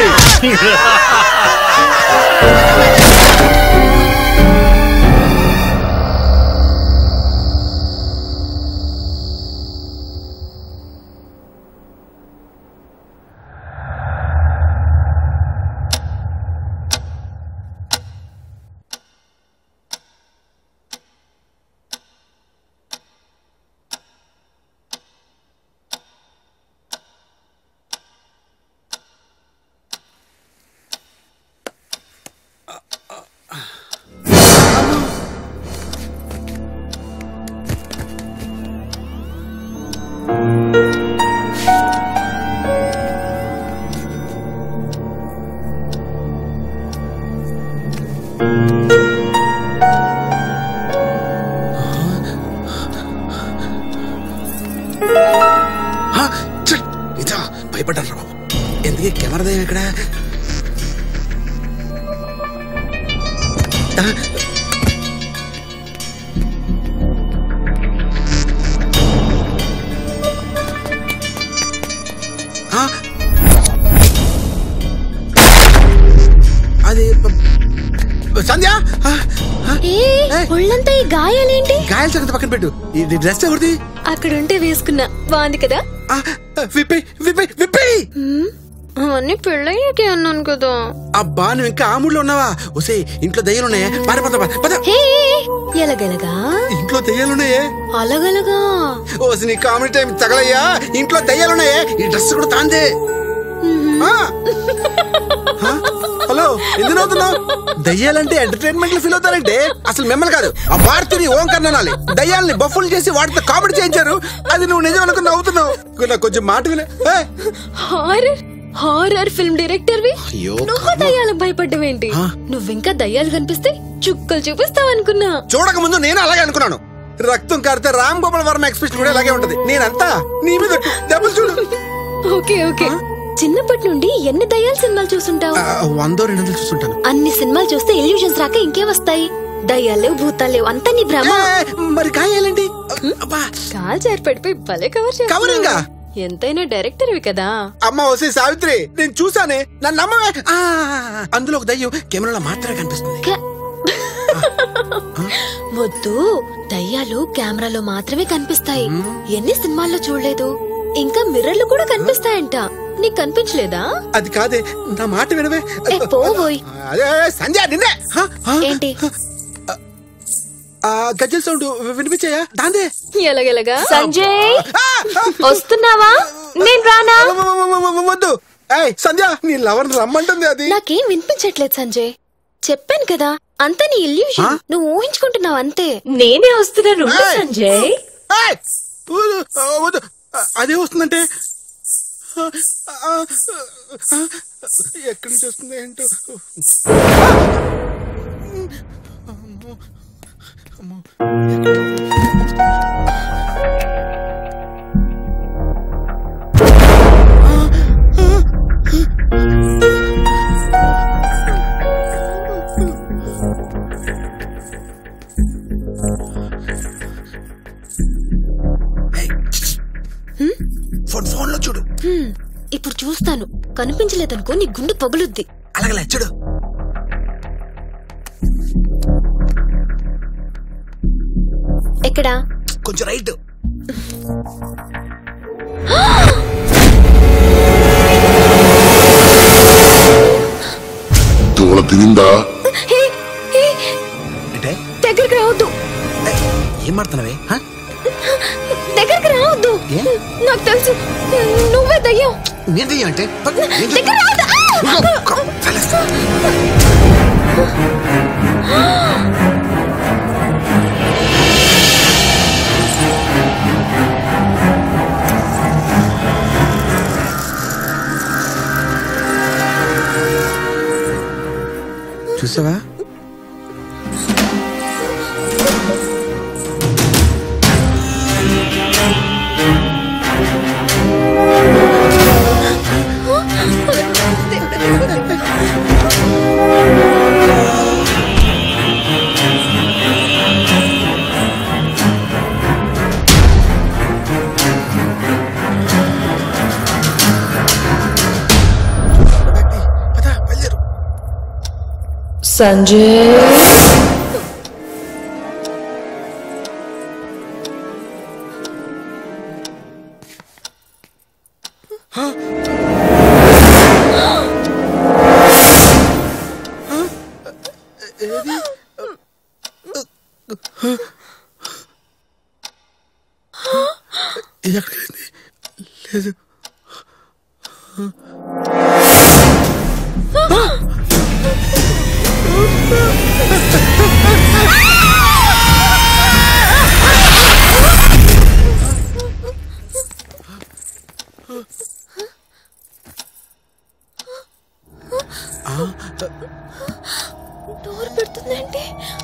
భయపడ్డాను రా బాబు. ఎందుకే కెమెరా దయ్యం ఇక్కడ? అది సంధ్య, ఒళ్ళంతా ఈ గాయాలేంటి? గాయాల సంగతి పక్కన పెట్టు. ఇది డ్రెస్ ఎవరిది? అక్కడుంటే వేసుకున్నా. బాగుంది కదా? అవన్నీ పెళ్ళయ్యాకే అన్నాను కదా. అబ్బా నువ్వు ఇంకా ఆ మూడ్లో ఉన్నావా? ఒసే ఇంట్లో దయ్యాలున్నాయే, ఎలగలగా ఇంట్లో దయ్యాలున్నాయే. అలగలగా ఓసి నీ కామెడీ టైం తగలయ్యా. ఇంట్లో దయ్యాలున్నాయే. ఈ డ్రెస్ కూడా తాందే. హలో ఎందుకు నవ్వుతున్నావు? దయ్యాలంటే ఎంటర్టైన్మెంట్ ఫీల్ అవుతారంటే అసలు మిమ్మల్ని కాదు, ఆ భారతిని ఓంకర్ అనాలి. దయ్యాలని బఫుల్ చేసి వాటితో కామెడీ చేయించారు. అది నువ్వు నిజం అనుకుని నవ్వుతున్నావు. నాకు కొంచెం మాట వినే. హారర్ ఫిల్మ్ డైరెక్టర్ వి నువ్వు దయ్యాలకు భయపడ్డవేంటి? నువ్వింకా దయ్యాలు కనిపిస్తే చుక్కలు చూపిస్తావనుకున్నా. చూడక ముందు నేను అలాగే అనుకున్నాను. రక్తం కారితే రామ్ గోపాల్ వర్మ ఎక్స్ప్రెషన్ కూడా అలాగే ఉంటది. నేనంతా నీ మీద డబ్బులు చూడు. Okay okay. చిన్నప్పటి నుండి ఎన్ని దయ్యాల సినిమాలు చూస్తుంటావు? 100-200 చూస్తుంటాను. అన్ని సినిమాలు చూస్తే ఇల్యూజన్స్ రాక ఇంకే వస్తాయి. దయ్యాలేవు, భూతాలేవు, అంతా నీ భ్రమ. మరి కాయాలండి? కాల్ జారి పడిపోయి భలే కవర్ చేస్తా. ఎంతైనా డైరెక్టర్ కదా. అమ్మ వసే సావిత్రి, నేను చూసానే, నన్ను నమ్మవే. అందులో ఒక దయ్యం కెమెరాలో మాత్రమే కనిపిస్తుంది. వద్దు, దయ్యాలు కెమెరాలో మాత్రమే కనిపిస్తాయి. ఎన్ని సినిమాల్లో చూడలేదు. ఇంకా మిర్రర్లు కూడా కనిపిస్తాయంట. నీకు కనిపించలేదా? అది కాదే, నా మాట వినవే. పోబోయ్. సంధ్య నిన్నే. ఏంటి? గజ్జల సౌండ్ వినిపించాయా? దాందే. ఎలాగెలగా? సంజయ్ వస్తున్నావా? నేను రానా? వద్దు. సంధ్య నీ లవర్ రమ్మంటుంది. అది నాకేం వినిపించట్లేదు సంజయ్. చెప్పాను కదా అంతా నీ ఇల్యూషన్. నువ్వు ఊహించుకుంటున్నావు అంతే. నేనే వస్తున్నాను సంజయ్. అదే వస్తుందంటే ఎక్కడి నుంచి వస్తుంది ఏంటో. ఫోన్లో చూడు. ఇప్పుడు చూస్తాను. కనిపించలేదనుకో నీ గుండె పగులుద్ది. అలాగలే చూడు. ఎక్కడా? కొంచెం రైట్. దూడ తినిందా? దగ్గరికి రావద్దు. ఏం మాడుతున్నావే? దగ్గరికి రావద్దు. నాకు తెలుసు నువ్వే దయ్యం. నేను దయ్యం అంటే చూసావా? సంజయ్ లేదు. డోర్ పెడుతుందంటే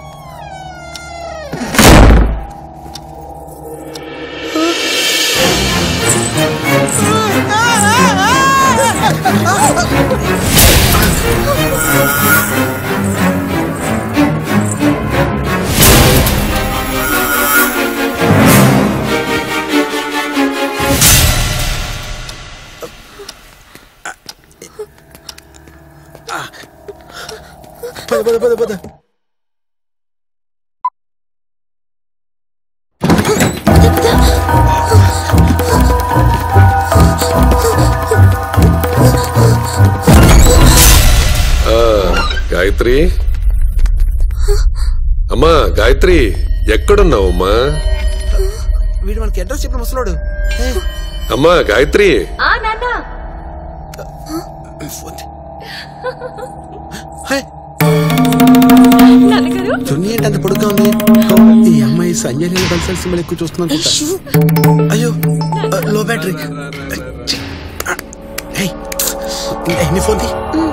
పద. గాయత్రి, అమ్మా గాయత్రి, ఎక్కడున్నావమ్మా? వీడు మనకి అడ్రస్ చెప్పిన ముసలోడు. అమ్మా గాయత్రి. చున్నీ ఏంటి అంత పొడుగ్గా ఉంది? ఈ అమ్మాయి సంజయ్ బల్సల్ సినిమాలు ఎక్కువ చూస్తున్నాను. అయ్యో లో బ్యాటరీ. నీ ఫోన్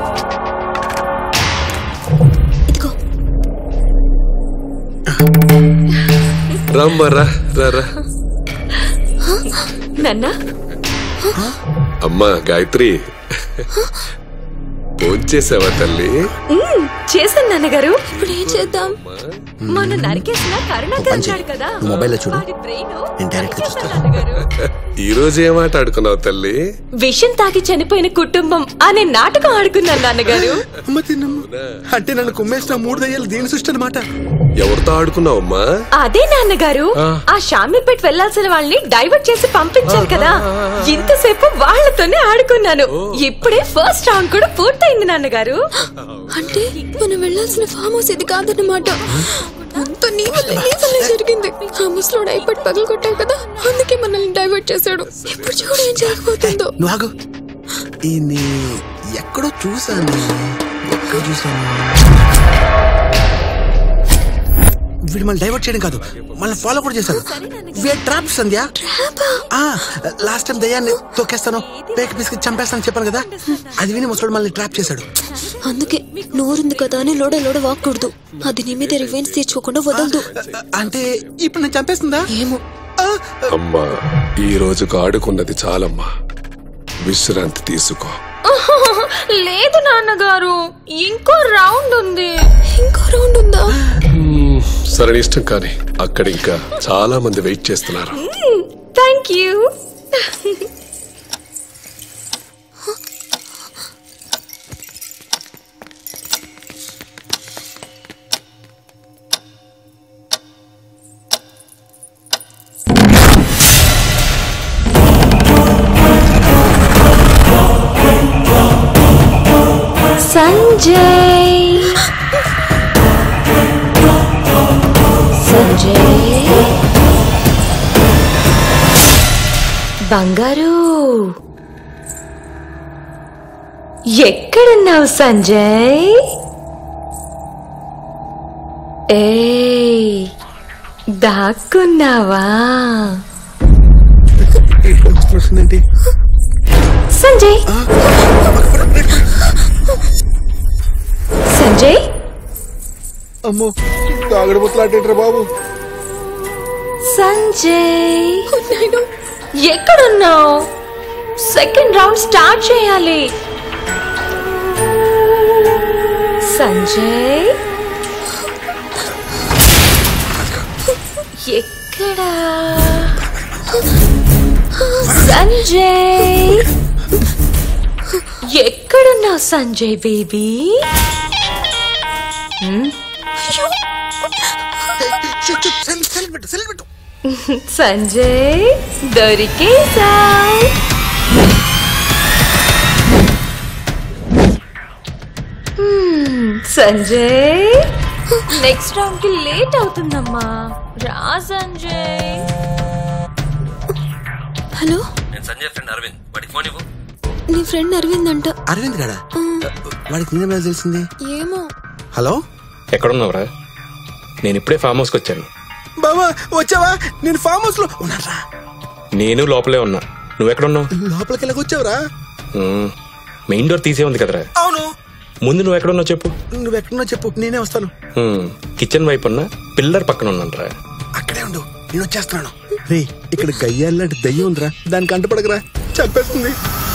రమ్మరా రా. నాన్నా అమ్మా గాయత్రి, భోంచేసావా తల్లి? చేశాను నాన్నగారు. ఇప్పుడు ఏం చేద్దాం? మొన్న నరికేసిన కరుణాకర్ ఉన్నాడు కదా, మొబైల్లో చూడు. వాడి బ్రెయిన్ నేను డైరెక్ట్ గా చూస్తాను. ఈ రోజు ఏం ఆట ఆడుకున్నావు తల్లి? విషం తాగి చనిపోయిన కుటుంబం అనే నాటకం ఆడుకున్నాను నాన్నగారు. అంటే నన్ను కుమ్మేసిన 3 దయ్యాలు దీని సృష్టి అన్నమాట. ఎవరితో ఆడుకున్నావమ్మా? అదే నాన్నగారు, ఆ షామీర్పేట్ వెళ్లాల్సిన వాళ్ళని డైవర్ట్ చేసి పంపించారు కదా, ఇంతసేపు వాళ్లతోనే ఆడుకున్నాను. ఇప్పుడే ఫస్ట్ రౌండ్ కూడా పూర్తయింది నాన్నగారు. అంటే మనం వెళ్లాల్సిన ఫామ్ హౌస్ ఇది కాదన్నమాట. అంతా నీ వల్లే జరిగింది. ఆ ముసలోడు అయిపోయి పగలు కొట్టావు కదా, అందుకే మనల్ని డైవర్ట్ చేశాడు. ఇప్పుడు చూడు ఏం జరగబోతుందో. నువ్వు ఎక్కడో చూసాను. వీడు మళ్ళీ డైవర్ట్ చేయడం కాదు, మళ్ళీ ఫాలో కూడా చేశాడు. వీడు ట్రాప్ సంధ్య. లాస్ట్ టైం దయ్యాన్ని తొక్కేస్తాను, పేక పిసికి చంపేస్తాను చెప్పాను కదా, అది విని ముసలోడు మళ్ళీ ట్రాప్ చేశాడు. అందుకే నోరుంది కదా అని లోడ వాక్కూడదు. అది నీ మీద రివెంజ్ తీర్చుకోకుండా వదలదు. అంటే ఇప్పుడు నేను చంపేస్తుందా? ఏమో. అమ్మా, ఈ రోజుకు ఆడుకున్నది చాలమ్మా, విశ్రాంతి తీసుకో. లేదు నాన్నగారు, ఇంకో రౌండ్ ఉంది. ఇంకో రౌండ్ ఉందా? సరే ఇష్టం, కానీ అక్కడ ఇంకా చాలా మంది వెయిట్ చేస్తున్నారు. Thank you. సంజయ్, బంగారు, ఎక్కడున్నావు సంజయ్? ఏయ్, దాక్కున్నావా? సంజయ్, సంజయ్, అమ్మో తాగడబుట్లాడేట్రా బాబు. సంజయ్, ఎక్కడున్నావు? సెకండ్ రౌండ్ స్టార్ట్ చేయాలి. సంజయ్, ఎక్కడా? సంజయ్, ఎక్కడున్నావు సంజయ్ బేబీ? సంజయ్, దొరికేశావ్. సంజయ్, నెక్స్ట్ రౌండ్ కి లేట్ అవుతుందమ్మా, రా సంజయ్. హలో, నేను సంజయ్ ఫ్రెండ్ అరవింద్, వాడికి ఫోన్ ఇవ్వు. నీ ఫ్రెండ్ అరవింద్ అంట. అరవింద్ గడా? వాడికి నేనే తెలిసింది. ఏమో. హలో, ఎక్కడున్నావురా? నేను ఇప్పుడే ఫామ్ హౌస్కి వచ్చాను. బాబా వచ్చావా? నేను ఫామ్ హౌస్ లో ఉన్నారా? నేను లోపలే ఉన్నా, నువ్వెక్కడున్నావు? లోపలికి వెళ్ళక వచ్చావురా? మెయిన్ డోర్ తీసే ఉంది కదరా? అవును. ముందు నువ్వు ఎక్కడున్నావు చెప్పు. నువ్వు ఎక్కడున్నావు చెప్పు, నేనే వస్తాను. కిచెన్ వైపు ఉన్న పిల్లర్ పక్కన ఉన్నానరా. అక్కడే ఉండు, నేను వచ్చేస్తున్నాను. రే, ఇక్కడ గయ్యాలంటే దయ్యం ఉందిరా, దానికి అంటపడకరా, చంపేస్తుంది.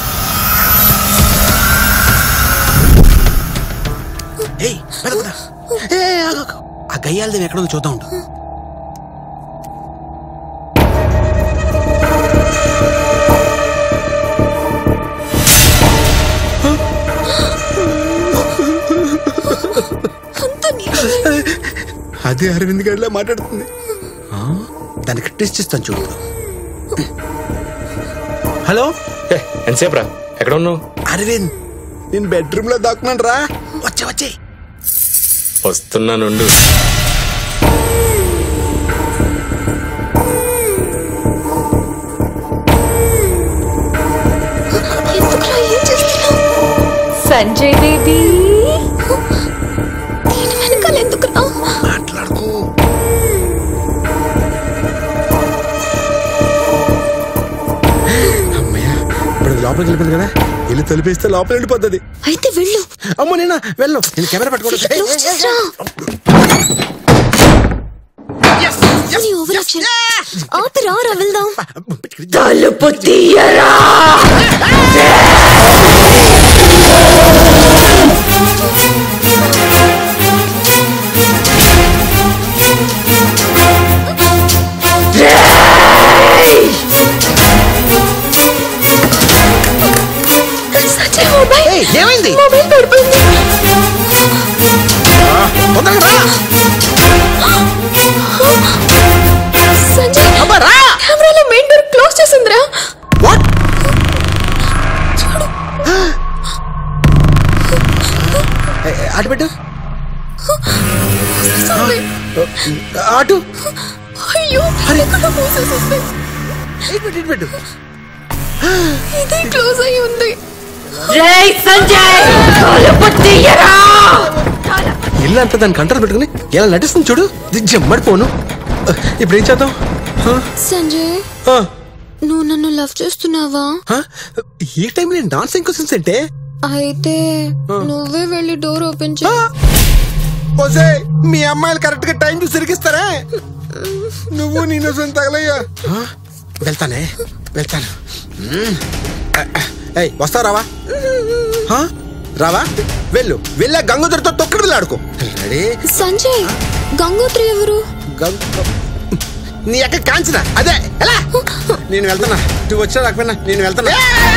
ఆ గయ్యాలదేవి ఎక్కడో చూద్దాం ఉండు. అదే అరవింద్ గడిలా మాట్లాడుతుంది. దానికి టెస్ట్ ఇస్తాను చూడు. హలో, ఎంతసేపు రా? ఎక్కడ ఉన్నావు? అరవింద్, నేను బెడ్రూమ్ లో దాక్కున్నాను రా, వచ్చే. వస్తున్నానుండు. సంజయ్ బేబీ, దీని వెనకాల ఎందుకురా? మాట్లాడుకో. అమ్మయ్యా, ఇప్పుడు లోపలికి వెళ్ళిపోయింది కదా, వెళ్ళి తలిపేస్తే లోపల వెళ్ళిపోతుంది. అయితే వెళ్ళు. అమ్మో, నేను కెమెరా పట్టుకోవడం. ఆపరా, వెళ్దాం. తలుపు తీయరా. ఏమైంది? మొబైల్ పడిపోయింది. సంజయ్, కెమెరాలో మెయిన్ డోర్ క్లోజ్ చేసిందిరా. చూడు. అటు పెట్టు. అటు. అయ్యో, పెట్టు. ఇదే క్లోజ్ అయి ఉంది. జై సంజయ్, తలుపు తీయరా. అంతా దాన్ని కంట్రోల్ పెట్టుకుని ఎలా నటిస్తుంది చూడు, జమ్మడిపోను. ఇప్పుడు ఏం చేద్దాం? సంజయ్, నువ్వు నన్ను లవ్ చేస్తున్నావా? ఈ టైం నేను డాన్సింగ్ క్వశ్చన్స్ అంటే అయితే నువ్వే వెళ్ళి డోర్ ఓపెన్ చేయి. మీ అమ్మాయిలు కరెక్ట్ గా టైం చూసి తిరిగిస్తారా? నువ్వు నేను తగలయ్యా. వెళ్తాను. వస్తావు రావా? వెళ్ళు. వెళ్ళా గంగోత్రితో తొక్కడు ఆడుకో. సంజయ్, గంగోత్రి ఎవరు? నీ అక్క కాంచనా? అదే ఎలా? నేను వెళ్తున్నా. నువ్వు వచ్చినా రాకపోయినా నేను వెళ్తున్నా.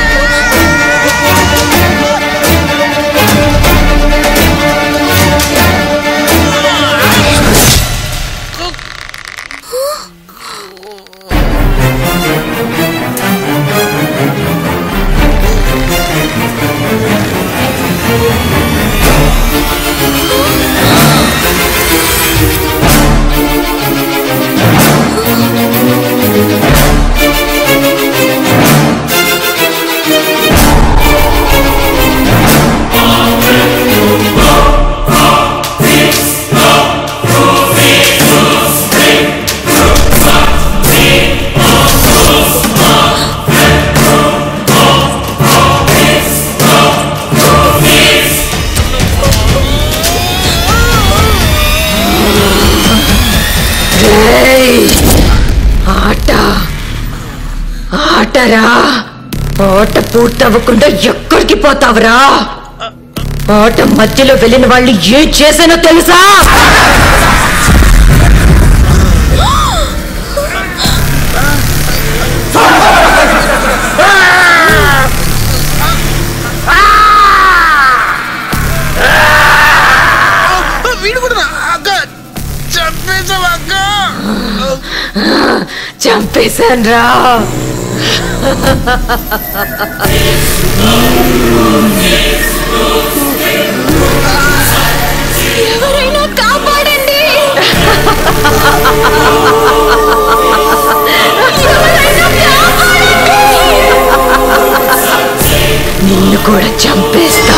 ఆటరా, ఆట పూర్తవ్వకుండా ఎక్కడికి పోతావురా? ఆట మధ్యలో వెళ్ళిన వాళ్ళు ఏం చేశానో తెలుసా? చంపేశాన్రా. ఎవరైనా కాపాడండి. నిన్ను కూడా చంపేస్తా.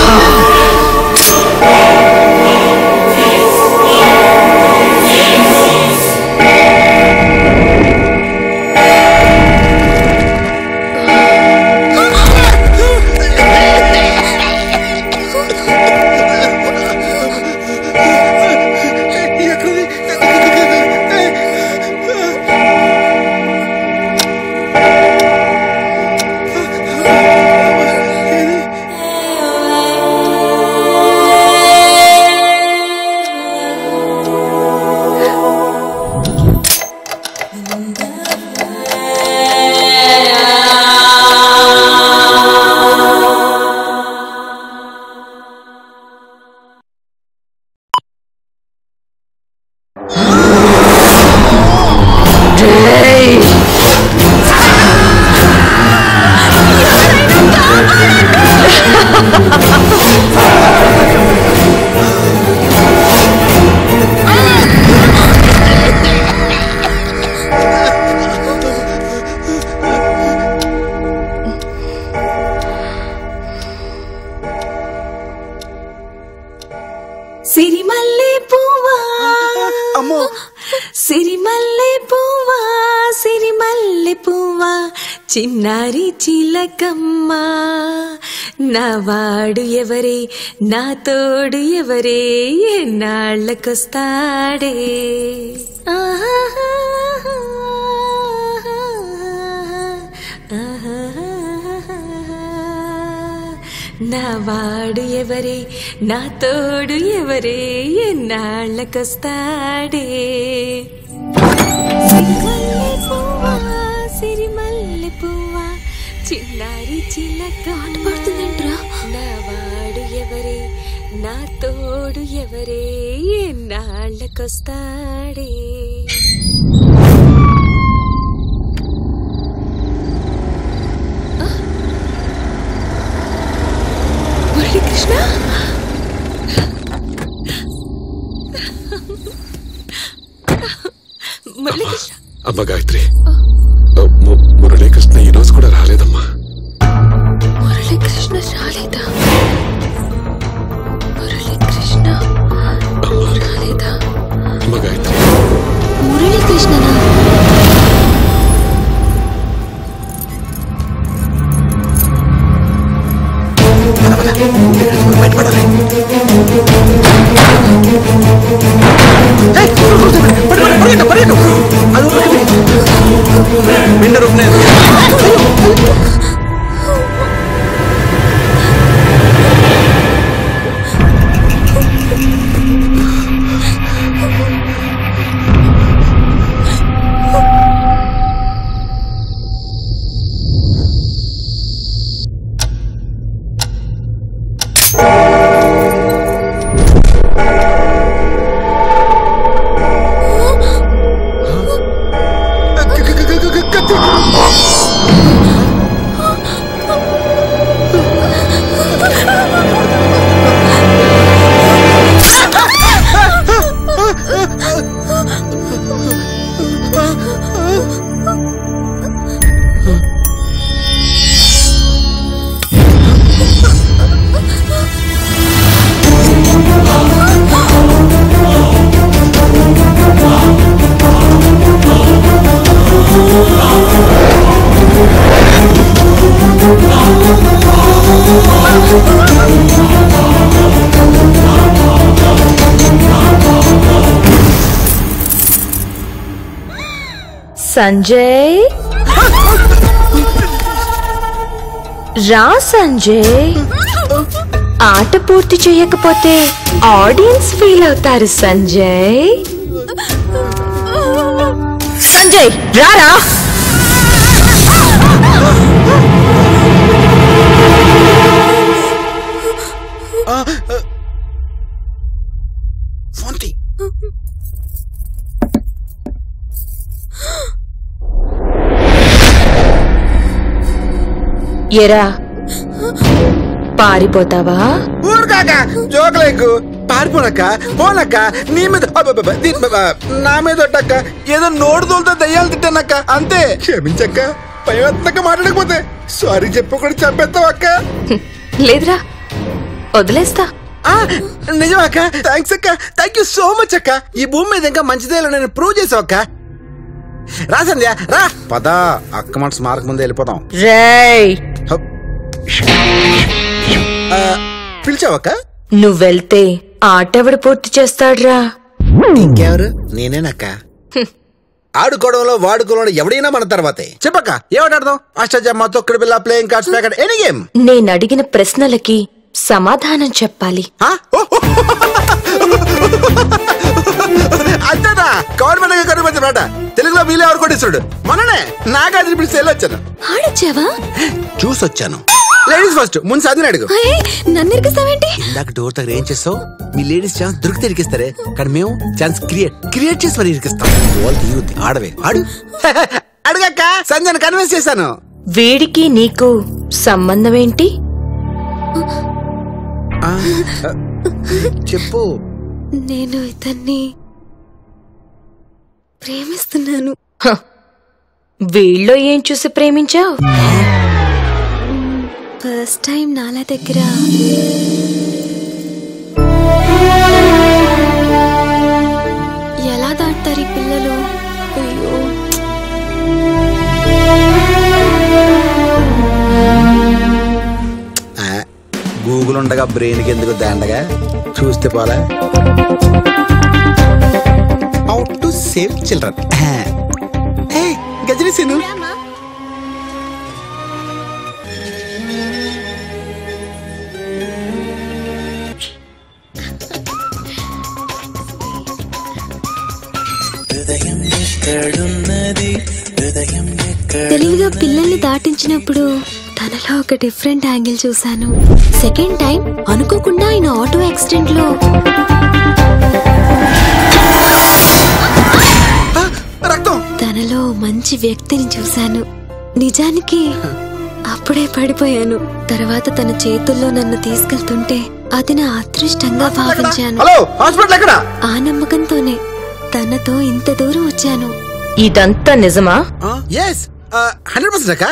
సిరిమల్లె పువ్వా, సిరిమల్లె పువ్వా, సిరిమల్లె పువ్వా, చిన్నారి చిలకమ్మ, నా వాడు ఎవరే, నా తోడు ఎవరే, ఎన్నాళ్ళకొస్తాడే. నా వాడు ఎవరే, నా తోడు ఎవరే, ఎన్నాళ్ళకొస్తాడే. సిరిమల్లె పువ్వా, సిరిమల్లె పువ్వా, చిన్నారి చిలక పడుతుందంట్రా. నా వాడు ఎవరే, నా తోడు ఎవరే, ఎన్నాళ్ళకొస్తాడే. మురళీకృష్ణ, మురళీకృష్ణ. అమ్మ గాయత్రి, మురళీకృష్ణ ఈ రోజు కూడా రాలేదమ్మా. మురళీకృష్ణ రాలేదా? మురళీకృష్ణ సంజయ్ రా సంజయ్. ఆట పూర్తి చేయకపోతే ఆడియన్స్ ఫీల్ అవుతారు సంజయ్. సంజయ్ రారా. ఎరా పారిపోతావా? ఊరుకాక జోకలేకు. పారిపోనక్క పోనక్క. నీ మీద నా మీద ఒట్టక్క. ఏదో నోడు తోలుతో దయ్యాలు తిట్టానక్క అంతే. క్షమించక్క. పైవత్తక్క మాట్లాడకపోతే సారీ చెప్పకుండా చంపేస్తావు అక్క. లేదురా వదిలేస్తా. నిజమక్క. థ్యాంక్స్ అక్క. థ్యాంక్ యూ సో మచ్ అక్క. ఈ భూమి మీద ఇంకా మంచిదేలో నేను ప్రూవ్ చేసావు అక్క. రా సంధ్య రా. పద అక్క మనసు మార్క్ ముందే వెళ్ళిపోతాం. రేయ్ పిలిచావక్క? నువ్వెళ్తే ఆటెవడు పూర్తి చేస్తాడ్రా? ఇంకెవరు? నేనేనక్క. ఆడుకోవడంలో వాడుకోవడం ఎవడైనా మన తర్వాతే. చెప్పక్క ఏమాటాడదాం? అష్టజమ్మ, తొక్కుడు బిల్ల, playing cards, packet, any game. నేను అడిగిన ప్రశ్నలకి సమాధానం చెప్పాలి. అంతేనా? గవర్నమెంట్ కనుక తెలుగులో మీలే ఎవరు కొట్టిస్తాడు. మననే నాగార్జున పిలిచి వెళ్ళొచ్చాను. ఆడొచ్చావా? చూసొచ్చాను. Ladies first. ముందు సాధిని అడుగు. నన్ను ఇరికిస్తావేంటి? ఇందాక డోర్ దగ్గర ఏం చేస్తావు? మీ లేడీస్ ఛాన్స్ దొరికితే ఇరికిస్తారే, కానీ మేము ఛాన్స్ క్రియేట్ చేసి మరి ఇరికిస్తాం. ఆడవే ఆడు. అడుగక్క. సంజయ్ కన్విన్స్ చేశాను. వీడికి నీకు సంబంధం ఏంటి? చెప్పు. నేను ఇతన్ని ప్రేమిస్తున్నాను. వీళ్ళో ఏం చూసి ప్రేమించావు? ఫస్ట్ టైం నాలా దగ్గర ఎలా దాటుతారు ఈ పిల్లలు? అయ్యో గూగుల్ ఉండగా బ్రెయిన్ కి ఎందుకు దాండగా? చూస్తే పోలే. How to save children. Ghajini scene. తెలివిగా పిల్లల్ని దాటించినప్పుడు తనలో ఒక డిఫరెంట్ యాంగిల్ చూశాను. సెకండ్ టైం అనుకోకుండా ఆయన ఆటో యాక్సిడెంట్ లో తనలో మంచి వ్యక్తిని చూశాను. నిజానికి అప్పుడే పడిపోయాను. తర్వాత తన చేతుల్లో నన్ను తీసుకెళ్తుంటే అది నా అదృష్టంగా భావించాను. ఆ నమ్మకంతోనే తనతో ఇంత దూరం వచ్చాను. ఇదంతా నిజమా? yes 100% అక్క.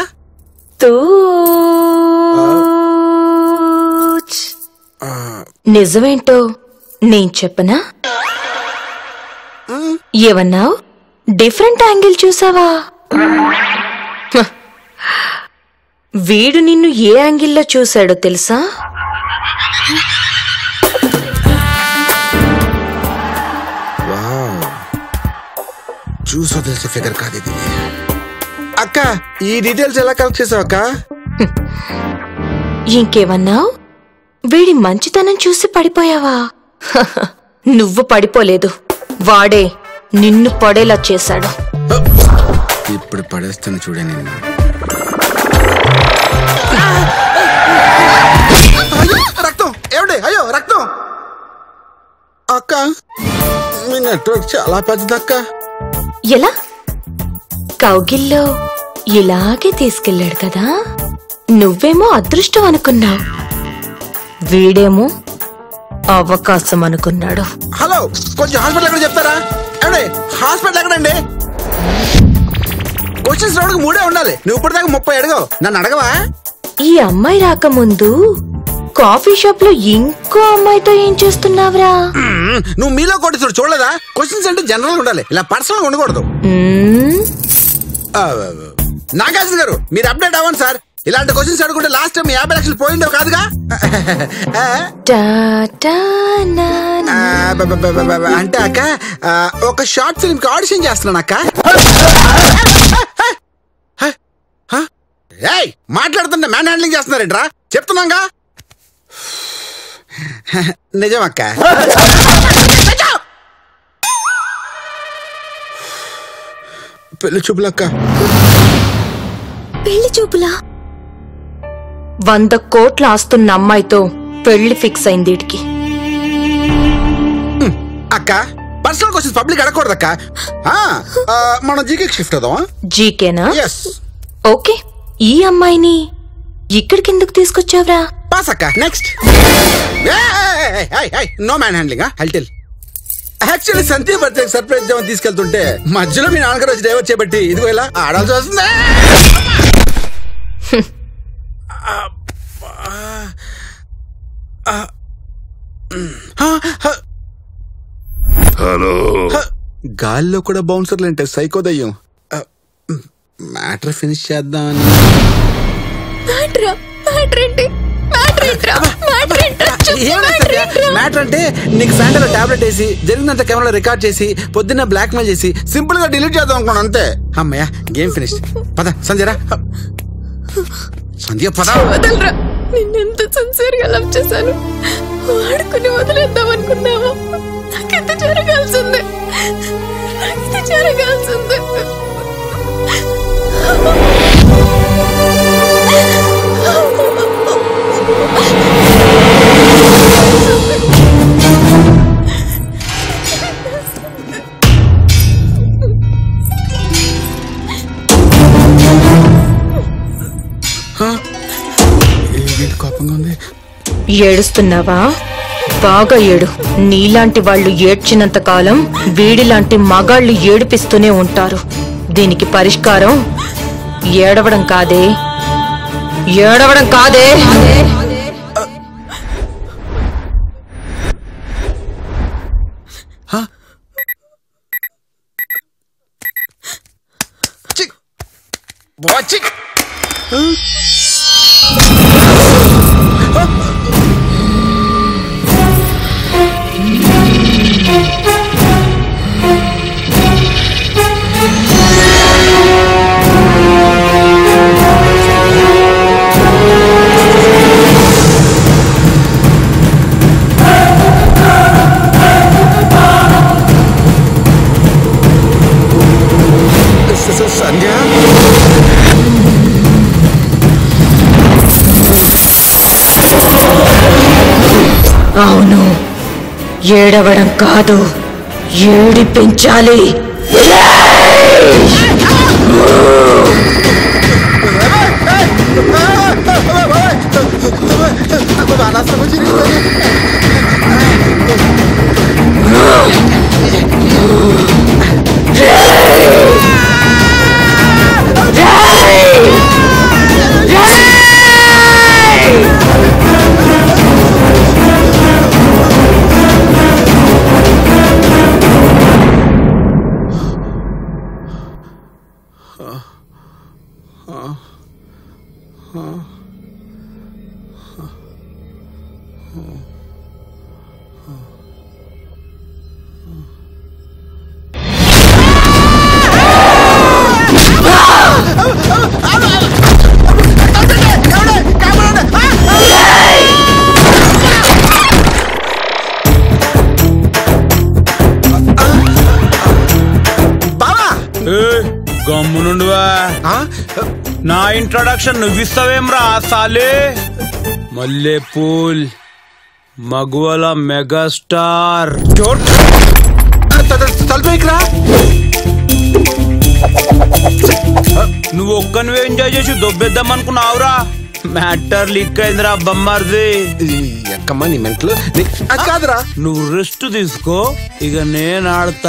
నిజమేంటో నేను చెప్పనా? ఏమన్నావు? డిఫరెంట్ యాంగిల్ చూసావా? వీడు నిన్ను ఏ యాంగిల్లో చూశాడో తెలుసా? చూసో తెలిసే ఫిగర్ కాదు ఇది. అక్క ఈ డీటెయిల్స్ ఎలా కలెక్ట్ చేసావు అక్క? ఇంకేమన్నావు? వీడి మంచితనం చూసి పడిపోయావా? నువ్వు పడిపోలేదు, వాడే నిన్ను పడేలా చేశాడు. ఇప్పుడు పడేస్తాను చూడే నిన్ను. రక్తం ఏమిటి? అయ్యో రక్తం. అక్క మీ నెట్వర్క్ చాలా పెద్దదక్క. ఎలా? కౌగిల్లో ఇలాగే తీసుకెళ్ళాడు కదా. నువ్వేమో అదృష్టం అనుకున్నావు, వీడేమో అవకాశం అనుకున్నాడు. హలో కొంచెం హాస్పిటల్ ఎక్కడ చెప్తారా? ఏమండి హాస్పిటల్ ఎక్కడండి? క్వశ్చన్స్ రావడానికి 3 ఉండాలి. నువ్వు ఇప్పటిదాకా 30 అడగవు, నన్ను అడగవా? ఈ అమ్మాయి రాకముందు కాఫీ షాప్ లో ఇంకో అమ్మాయితో ఏం చేస్తున్నావురా? నువ్వు మీలో కొట్టి చూడలేదా? క్వశ్చన్స్ అంటే జనరల్ ఉండాలి, ఇలా పర్సనల్ ఉండకూడదు. నాగార్జున గారు మీరు అప్డేట్ అవ్వండి సార్. ఇలాంటి క్వశ్చన్స్ అడుగుంటే లాస్ట్ టైం 50 లక్షలు పోయిండవు కాదుగా. అంటే అక్క ఒక షార్ట్ ఫిల్మ్ కి ఆడిషన్ చేస్తున్నాను అక్క. మాట్లాడుతుంటే మ్యాన్ హ్యాండ్లింగ్ చేస్తున్నారేంట్రా? చెప్తున్నాగా. నిజం అక్క. పెళ్లి చూపులక్క. పెళ్లి చూపులా? 100 కోట్ల ఆస్తున్న అమ్మాయితో పెళ్లి ఫిక్స్ అయింది వీడికి. అక్క పర్సనల్ క్వశ్చన్స్ పబ్లిక్ అడగకూడదు అక్క. మనం జీకే షిఫ్ట్ అవుదామా? జీకేనా? ఓకే. ఈ అమ్మాయిని ఇక్కడికి ఎందుకు తీసుకొచ్చావురా? పాస్ అక్క. Next. No man handling. I'll tell. Actually Santhi birthday surprise ఇద్దామని తీసుకెళ్తుంటే మధ్యలో మీ నాన్నగారు వచ్చి డైవర్ట్ చేయబట్టి ఇదిగో ఇలా ఆడాల్సి వస్తుంది. హలో. గాల్లో కూడా బౌన్సర్లు అంటే సైకోదయ్యం. మ్యాటర్ ఫినిష్ చేద్దామని. మ్యాటర్ అంటే నీకు ఫ్యాంటలో టాబ్లెట్ వేసి జరిగినంత కెమెరాలో రికార్డ్ చేసి పొద్దున్న బ్లాక్ మెయిల్ చేసి సింపుల్ గా డిలీట్ చేద్దాం అనుకున్నాను అంతే. అమ్మయ్య గేమ్ ఫినిష్. పద సంధ్యరా. సంధ్య పద. వదలరా. నిన్నెంత సిన్సియర్ గా లవ్ చేశాను. వాడుకుని వదిలేద్దాం అనుకున్నావా? నాకెంత జరగాల్సిందే. కోపంగా ఉంది. ఏడుస్తున్నావా? బాగా ఏడు. నీలాంటి వాళ్ళు ఏడ్చినంత కాలం వీడిలాంటి మగాళ్ళు ఏడిపిస్తూనే ఉంటారు. దీనికి పరిష్కారం ఏడవడం కాదే, ఏడవడం కాదే. అవును, ఏడవడం కాదు, ఏడిపించాలి. గమ్మునుండువా, నా ఇంట్రొడక్షన్ నువ్విస్తావేమ్రా సాలే. మల్లెపూల్ మగువల మెగాస్టార్. నువ్వు ఒక్కనివే ఎంజాయ్ చేసి దొబ్బేద్దాం అనుకున్నావురా. మ్యాటర్ లీక్ అయిందిరా బొమ్మర్ది. ఎక్కమ్మా నీ మెంట్లు కాదురా. నువ్వు రెస్ట్ తీసుకో, ఇక నేను ఆడతా.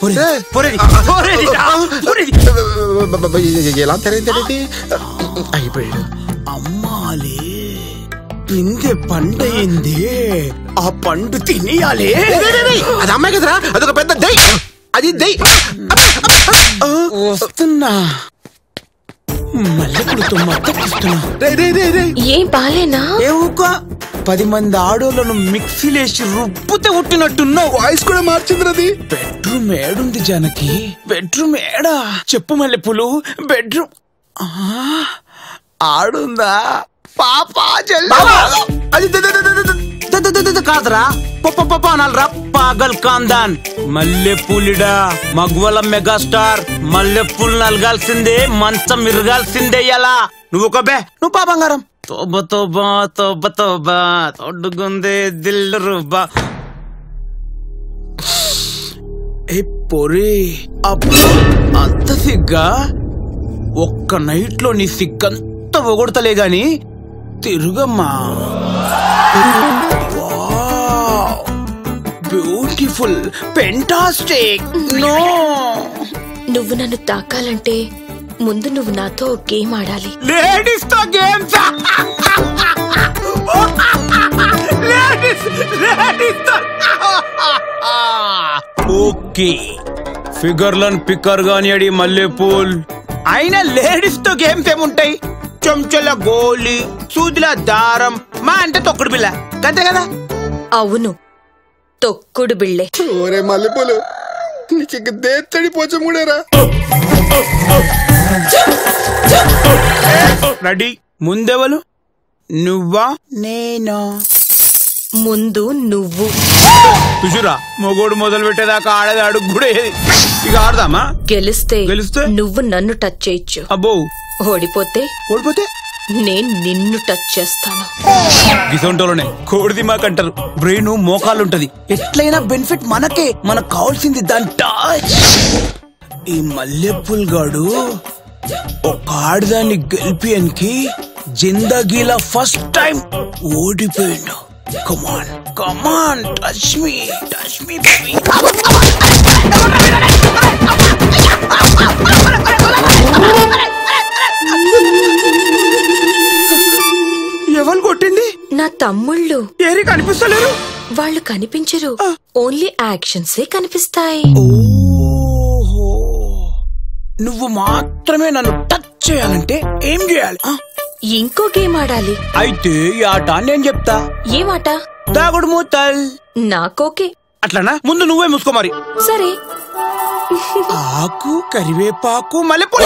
ఎలా తెలియదు అయిపోయాడు. అమ్మాలి పిందె పండయింది, ఆ పండు తినేయాలి. అది అమ్మాయి కదరా, అదొక పెద్ద దై. అది దై. వస్తున్నా మల్లెపూలతో మత్తకిస్తున్నా. ఏం బాలేనా? ఏ ఊకో, 10 మంది ఆడోళ్ళను మిక్సీలేసి రుబ్బుతే ఉట్టినట్టున్నావు. వాయిస్ కూడా మార్చింది. బెడ్రూమ్ ఏడుంది జానకి? బెడ్రూమ్ ఏడా? చెప్పు మల్లెపూలు. బెడ్రూమ్ ఆడుందా? పాపా కాదురా, అనాలరా పాగల్ కాందాన్. మల్లెపూలిడా మగవల మెగాస్టార్. మల్లెపూలు నలగాల్సిందే, మంచం ఇరగాల్సిందే. ఎలా నువ్వు ఒక నువ్వు పాపంగారం. తోబ తోబా తోబ తోబా తొడ్డుగుందే దిల్ రుబా. ఏ పొరి అప్పుడు అంత సిగ్గా? ఒక్క నైట్ లో నీ సిగ్గంత పొగొడతలే గాని తిరుగమ్మా. Beautiful, fantastic. నో, నువ్వు నన్ను తాకాలంటే ముందు నువ్వు నాతో గేమ్ ఆడాలి. లేడీస్ తో గేమ్స్? ఓకే, ఫిగర్లను పిక్కర్ గాని అడి మల్లెపూల్. అయినా లేడీస్ తో గేమ్స్ ఏముంటాయి? చెంచల గోలి, సూదిల దారం, మా అంటే తొక్కుడు బిళ్ళ, అంతే కదా? అవును, తొక్కుడు బిళ్ళే. ఒరే మల్లెపూలు, నీకు దేత్తడిపోచముడేరా. రెడీ? ముందెవలు? నువ్వా నేనా? ముందు నువ్వు. చూసురా, మొగోడు మొదలు పెట్టేదాకా ఆడేది అడుగు కూడా. ఇక ఆడదామా? గెలిస్తే నువ్వు నన్ను టచ్ చేయొచ్చు. అబ్బో. ఓడిపోతే నేను నిన్ను టచ్ చేస్తాను. గిసొంటోలోనే కోడిది మాకంటారు. బ్రెయిన్ మోకాలుంటది. ఎట్లయినా బెనిఫిట్ మనకే. మనకు కావాల్సింది దాని టచ్. ఈ మల్లెపూల్ గాడు ఒక ఆడదాన్ని గెలిపియనికి జిందగీలా ఫస్ట్ టైం ఓడిపోయిండు. Come on come on, touch me baby. ఎవరు కొట్టింది? నా తమ్ముళ్ళు. ఏరి కనిపిస్తలేరు? వాళ్ళు కనిపించరు, ఓన్లీ యాక్షన్సే కనిపిస్తాయి. నువ్వు మాత్రమే నన్ను టచ్ చేయాలంటే ఏం చేయాలి? ఇంకో గేమ్ ఆడాలి. అయితే ఈ ఆట నేను చెప్తా. ఏమాట? దాగుడు మూతల్. నాకోకే. అట్లనా? ముందు నువ్వే మూసుకో మరి. సరే. ఆకు, కరివేపాకు, మల్లెపూలు.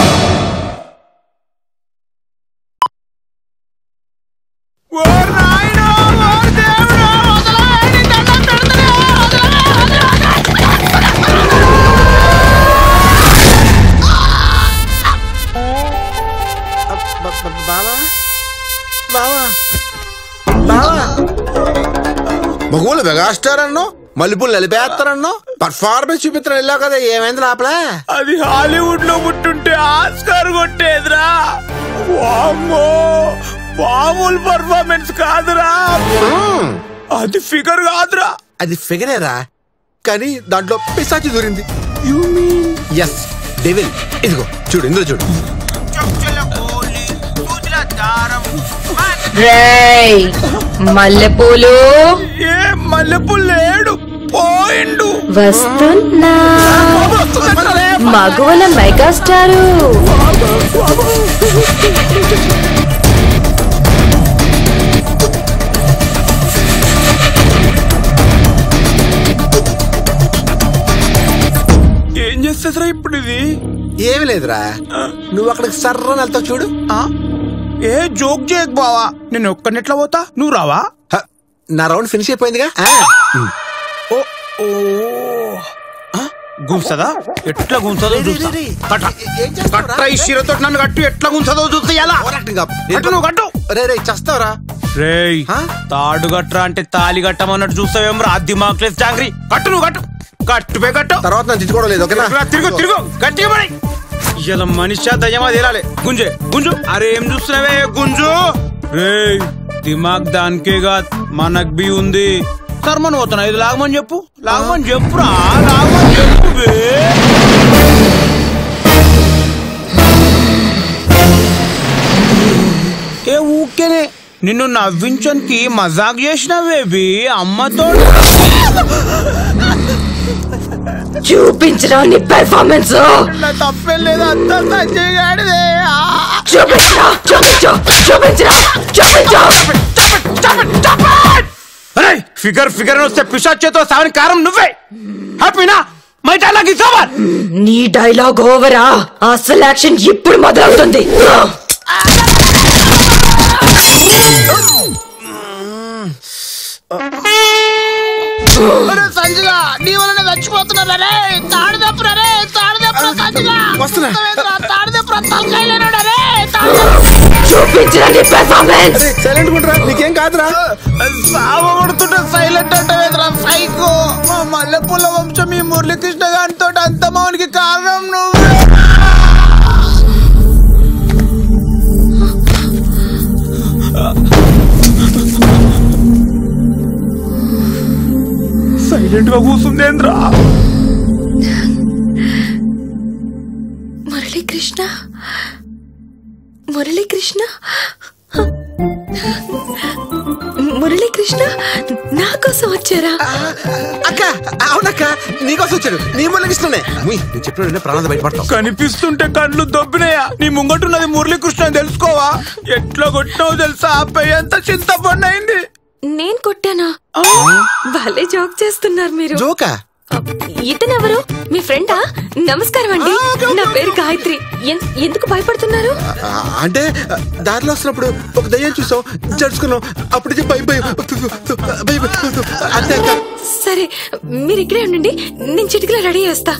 మగవాళ్ళు మెగాస్టార్ అన్నో, మల్లెపూలు నలిపేస్తారన్నో, పర్ఫార్మెన్స్ చూపిస్తాను వెళ్ళావు కదా, ఏమైంది లోపలే? అది హాలీవుడ్ లో పుట్టుంటే ఆస్కార్ కొట్టేదిరా. వామ్మో, మామూలు పర్ఫార్మెన్స్ కాదురా. అది ఫిగర్ కాదురా. అది ఫిగరేరా, కానీ దాంట్లో పిశాచి దూరింది. Yes, devil. ఇదిగో చూడు, ఇందులో చూడు. మల్లెపూలు. ఏ మల్లెపూలు లేడు, పోయిండు. వస్తున్నా మగవల మెగాస్టారు. ఏం చేస్తుందిరా ఇప్పుడు ఇది? ఏమి లేదురా, నువ్వు అక్కడికి సర్రని వెళ్తావు చూడు. ఏ జోక్ చేయకు బావా, నేను ఒక్కనెట్లా పోతా, నువ్వు రావా? నా రౌండ్ ఫినిష్ అయిపోయిందిగా. గుంసదా? ఎట్లా గుంసదో చూస్తా. కట్ట ఇషిరతో నన్ను కట్టు, ఎట్లా గుంసదో చూస్తా. ఎలా నువ్వు కట్టు. రే చస్తావరా? రేయ్, తాడు గట్రా అంటే తాలి కట్టమన్నట్టు చూస్తావేమో. ఆ దిమాక్లేస్ చాంగ్రీ. కట్టు, నువ్వు కట్టు. కట్టుపే కట్టు. తర్వాత నన్ను తిట్టుకోవడం లేదు, ఓకేనా? తిరుగు గట్టిగా పడి. ఇలా మనిషా దయ్యమా తేలాలి. గుంజే గుంజు. అరే ఏం చూస్తున్నావే గుంజు? రేయ్, దిమాగ్ దానికేగా, మనకు బి ఉంది. కర్మను పోతున్నా. ఇది లాగమని చెప్పు, లాగమని చెప్పురా, లాగమని చెప్పు. ఏ ఊకేనే నిన్ను నవ్వించడానికి మజాక్ చేసిన బేబీ. అమ్మతో చూపించరా నీ పెర్ఫార్మెన్స్. తప్పేం లేదు, అంతా సంజయ్ గాడిదే. చూపించరా, చూపించు, చూపించరా, చూపించు. అరే ఫిగర్ ఫిగర్ వస్తే పిశాచ్ చేతో సావని కారం నువ్వే. హ్యాపీనా? My dialogue is over. నీ డైలాగ్ ఓవరా? అసలు యాక్షన్ ఇప్పుడు మొదలవుతుంది. సంజుగా నీ వలన చచ్చిపోతున్నారు. రే తాడదప్పురా, రే తాడదప్పురా సంజుగా, తాడదప్పురా తలకాయలేనాడు. రే చూపించండి పెర్ఫార్మెన్స్. సైలెంట్ గుండ్రా, నీకేం కాదురా. సావ కొడుతుంటే సైలెంట్ అంటే సైకో. మా మల్లెపూల వంశం ఈ మురళీకృష్ణ గారితో అంతమానికి కారణం నువ్వు. సైలెంట్ గా కూర్చుందేంద్రా. మురళీకృష్ణ, మురళీకృష్ణ, మురళీకృష్ణ నా కోసం వచ్చారా? అక్క అవునక్క, నీకోసం వచ్చాడు. నీ మురళీకృష్ణనే. నేను చెప్పిన ప్రాణాలు బయటపడతావు. కనిపిస్తుంటే కళ్ళు దొబ్బినాయా? నీ ముంగటున్నది మురళీకృష్ణ తెలుసుకోవా? ఎట్లా కొట్టినావు తెలుసా? అబ్బాయి ఎంత చింతపండు అయింది. నేను కొట్టానా? భలే జోక్ చేస్తున్నారు మీరు. జోకా? ఇతనెవరు? మీ ఫ్రెండా? నమస్కారం అండి, నా పేరు గాయత్రి. ఎందుకు భయపడుతున్నారు? అంటే దారిలో వస్తున్నప్పుడు ఒక దయ్యం చూసాం, జడుచుకున్నాం. అప్పుడు అంతే. సరే మీరు ఇక్కడే ఉండండి, నేను చిటికలో రెడీ చేస్తా.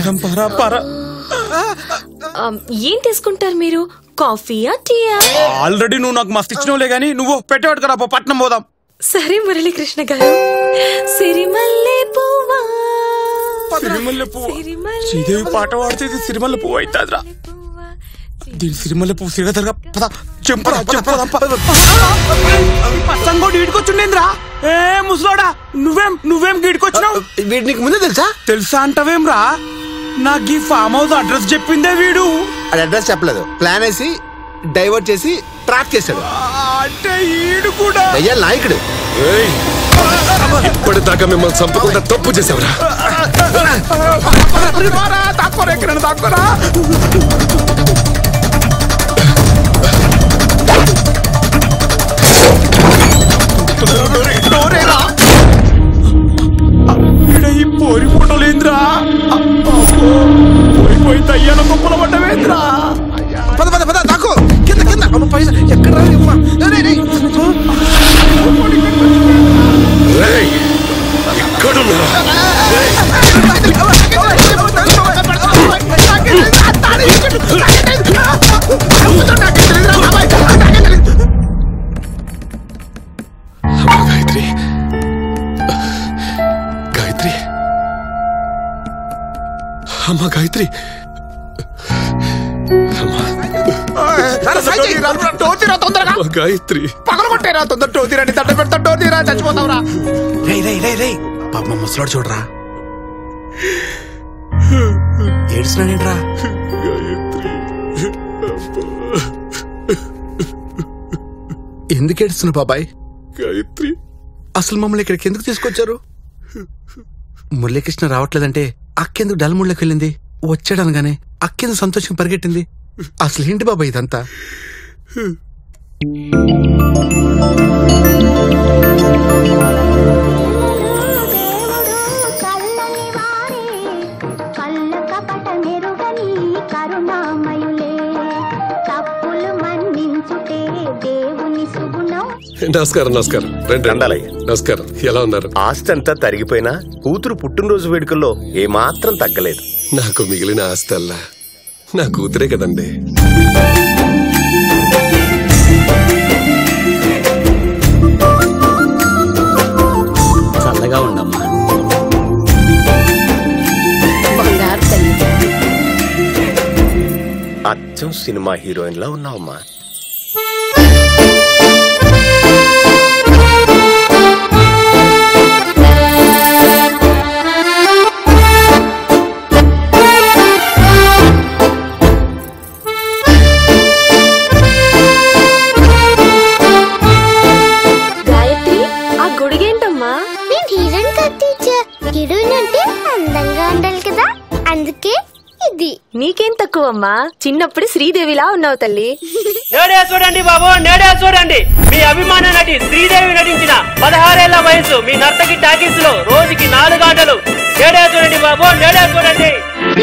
ఏం తీసుకుంటారు మీరు? కాఫీయా టీయా? ఆల్రెడీ నువ్వు నాకు మస్తు ఇచ్చినవులే గానీ నువ్వు పెట్టేవాడు కదా. పట్నం పోదాం. సరే మురళీకృష్ణ గారు. సిరిమల్లె పువ్వా, సిరిమల్లె పువ్వు. శ్రీదేవి పాట పాడితే ఇది సిరిమల్లె పువ్వు అవుతుందిరా. దీని సిరిమల్లె పువ్వు సిరగదరగా పద. చెంపరా పచ్చంగోడు ఈడుకొచ్చుండేంద్రా. ఏ ముసలోడా, నువ్వేం గీడుకొచ్చినావు? వీడు నీకు ముందే తెలుసా? తెలుసా అంటావేమ్రా? నాకు ఈ ఫామ్ హౌస్ అడ్రస్ చెప్పిందే వీడు. అది అడ్రస్ చెప్పలేదు, ప్లాన్ వేసి డైవర్ట్ చేసి ట్రాప్ చేశాడు. అంటే ఈడు కూడా అయ్యా నాయకుడు. ఇప్పటిదాకా మిమ్మల్ని చంపకుండా తప్పు చేసావురా. తక్కువ ఎక్కడైనా తక్కువరా. ఈ పోరి ఫోటోలేంద్రా? పోయి తయ్యాల గొప్పల పడ్డవేంద్రా? పద పద పద దాకో. కింద కింద పైసా ఎక్కడ గాయత్రి, గాయత్రి, అమ్మా గాయత్రి, గాయత్రి పగలగొట్టేరా తొందర. టోతీరాని తట్ట పెడతా. టోతీరా చచ్చిపోతావురా. రే రే రే రే పాప ముసలాడు చూడరా, ఏడుస్తున్నాడేంట్రా? ఎందుకు ఏడుస్తున్నావు బాబాయ్? గాయత్రి అసలు మమ్మల్ని ఇక్కడికి ఎందుకు తీసుకొచ్చారు? మురళీకృష్ణ రావట్లేదంటే అక్కెందుకు డల్ముళ్ళకి వెళ్ళింది? వచ్చాడు అనగానే అక్కెందుకు సంతోషం పరిగెట్టింది? అసలు ఏంటి బాబాయ్ ఇదంతా? నమస్కారం. నమస్కారం. నమస్కారం. ఎలా ఉన్నారు? ఆస్తి అంతా తరిగిపోయినా కూతురు పుట్టినరోజు వేడుకల్లో ఏమాత్రం తగ్గలేదు. నాకు మిగిలిన ఆస్తి అల్లా నా కూతురే కదండి. చల్లగా ఉండమ్మా. అచ్చం సినిమా హీరోయిన్ లా ఉన్నావమ్మా. హీరోయిన్ అంటే అందంగా ఉండాలి కదా, అందుకే ఇది నీకేం తక్కువమ్మా, చిన్నప్పుడు శ్రీదేవిలా ఉన్నావు తల్లి. నేడే చూడండి బాబు, నేడే చూడండి మీ అభిమాన నటి శ్రీదేవి నటించిన 16 ఏళ్ల వయసు మీ నర్తకి టాకీస్ లో రోజుకి 4 గంటలు. నేడే చూడండి బాబు, నేడే చూడండి.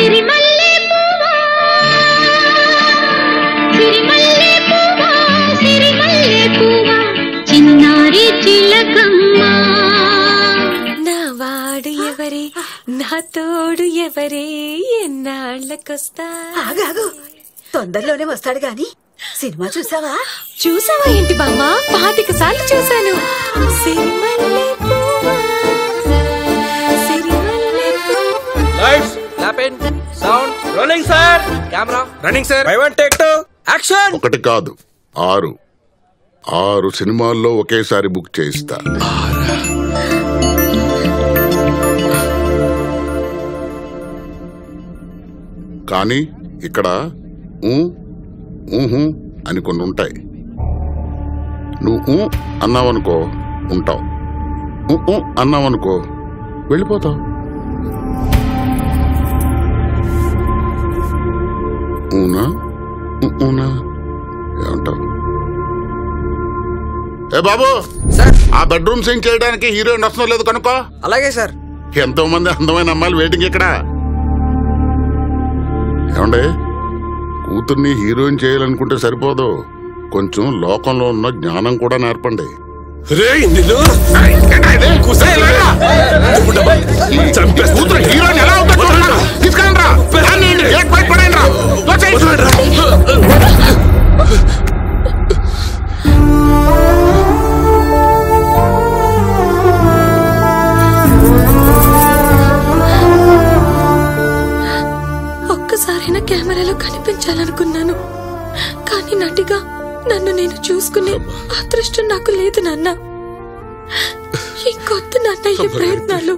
చిన్నారి చిలకమ్మ నా వాడు ఎవరే, నా తోడు ఎవరే, ఎన్నాళ్ళకొస్తా. ఆగాగు, తొందరలోనే వస్తాడు గాని సినిమా చూసావా? చూసావా ఏంటి బామ్మ, 25 సార్లు చూసాను. సిరిమల్లె పువ్వా, సిరిమల్లె పువ్వా. లైట్స్, ల్యాపెన్, sound rolling sir. Camera running sir. 1 take 2 action. 1 కాదు 6 సినిమాల్లో ఒకేసారి బుక్ చేయిస్తా. కానీ ఇక్కడ ఊహు అని కొన్ని ఉంటాయి. నువ్వు అన్నావనుకో ఉంటావు, అన్నావనుకో వెళ్ళిపోతావు. ఊనా ఊనా ఏమంటావు? ఏ బాబు, ఆ బెడ్రూమ్ సింగ్ చేయడానికి హీరోయిన్ వస్తున్నా లేదు కనుకో. అలాగే సార్. ఎంతో మంది అందమైన అమ్మాయిలు వెయిటింగ్ ఇక్కడ. ఏమండే, కూతుర్ని హీరోయిన్ చేయాలనుకుంటే సరిపోదు, కొంచెం లోకంలో ఉన్న జ్ఞానం కూడా నేర్పండి. హీరోయిన్ ఎలా ఉంటుందో తీసుకురండి రా. ఒక్కసారైనా కెమెరాలో కనిపించాలనుకున్నాను, కానీ నటిగా నన్ను నేను చూసుకునే అదృష్టం నాకు లేదు నాన్న. ఇంకొద్దు నాన్న ఈ ప్రయత్నాలు.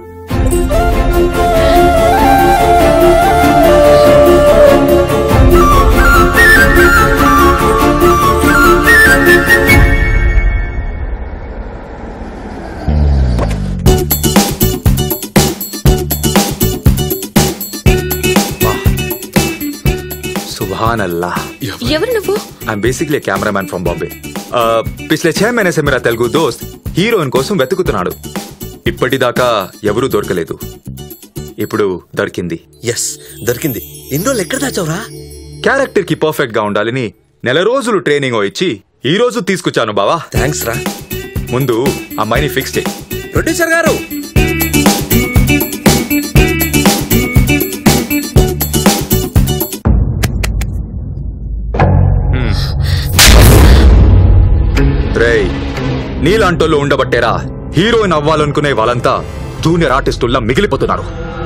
सुभान अल्लाह। ఎవరు నువ్వు? I am basically a cameraman from Bombay. पिछले 6 महीने से मेरा तेलुगु दोस्त హీరోయిన్ కోసం వెతుకుతున్నాడు. ఇప్పటిదాకా ఎవరూ దొరకలేదు. ఇప్పుడు దొరికింది. ఎస్, దొరికింది. ఇన్ని రోజులు ఎక్కడ దాచావురా? క్యారెక్టర్ కి పర్ఫెక్ట్ గా ఉండాలని 4 రోజులు ట్రైనింగ్ ఇచ్చి ఈ రోజు తీసుకొచ్చాను బావా. థ్యాంక్స్ రా. ముందు అమ్మాయిని ఫిక్స్ చేయి. ప్రొడ్యూసర్ గారు, నీలాంటోళ్ళు ఉండబట్టేరా హీరోయిన్ అవ్వాలనుకునే వాళ్ళంతా జూనియర్ ఆర్టిస్టుల్లా మిగిలిపోతున్నారు.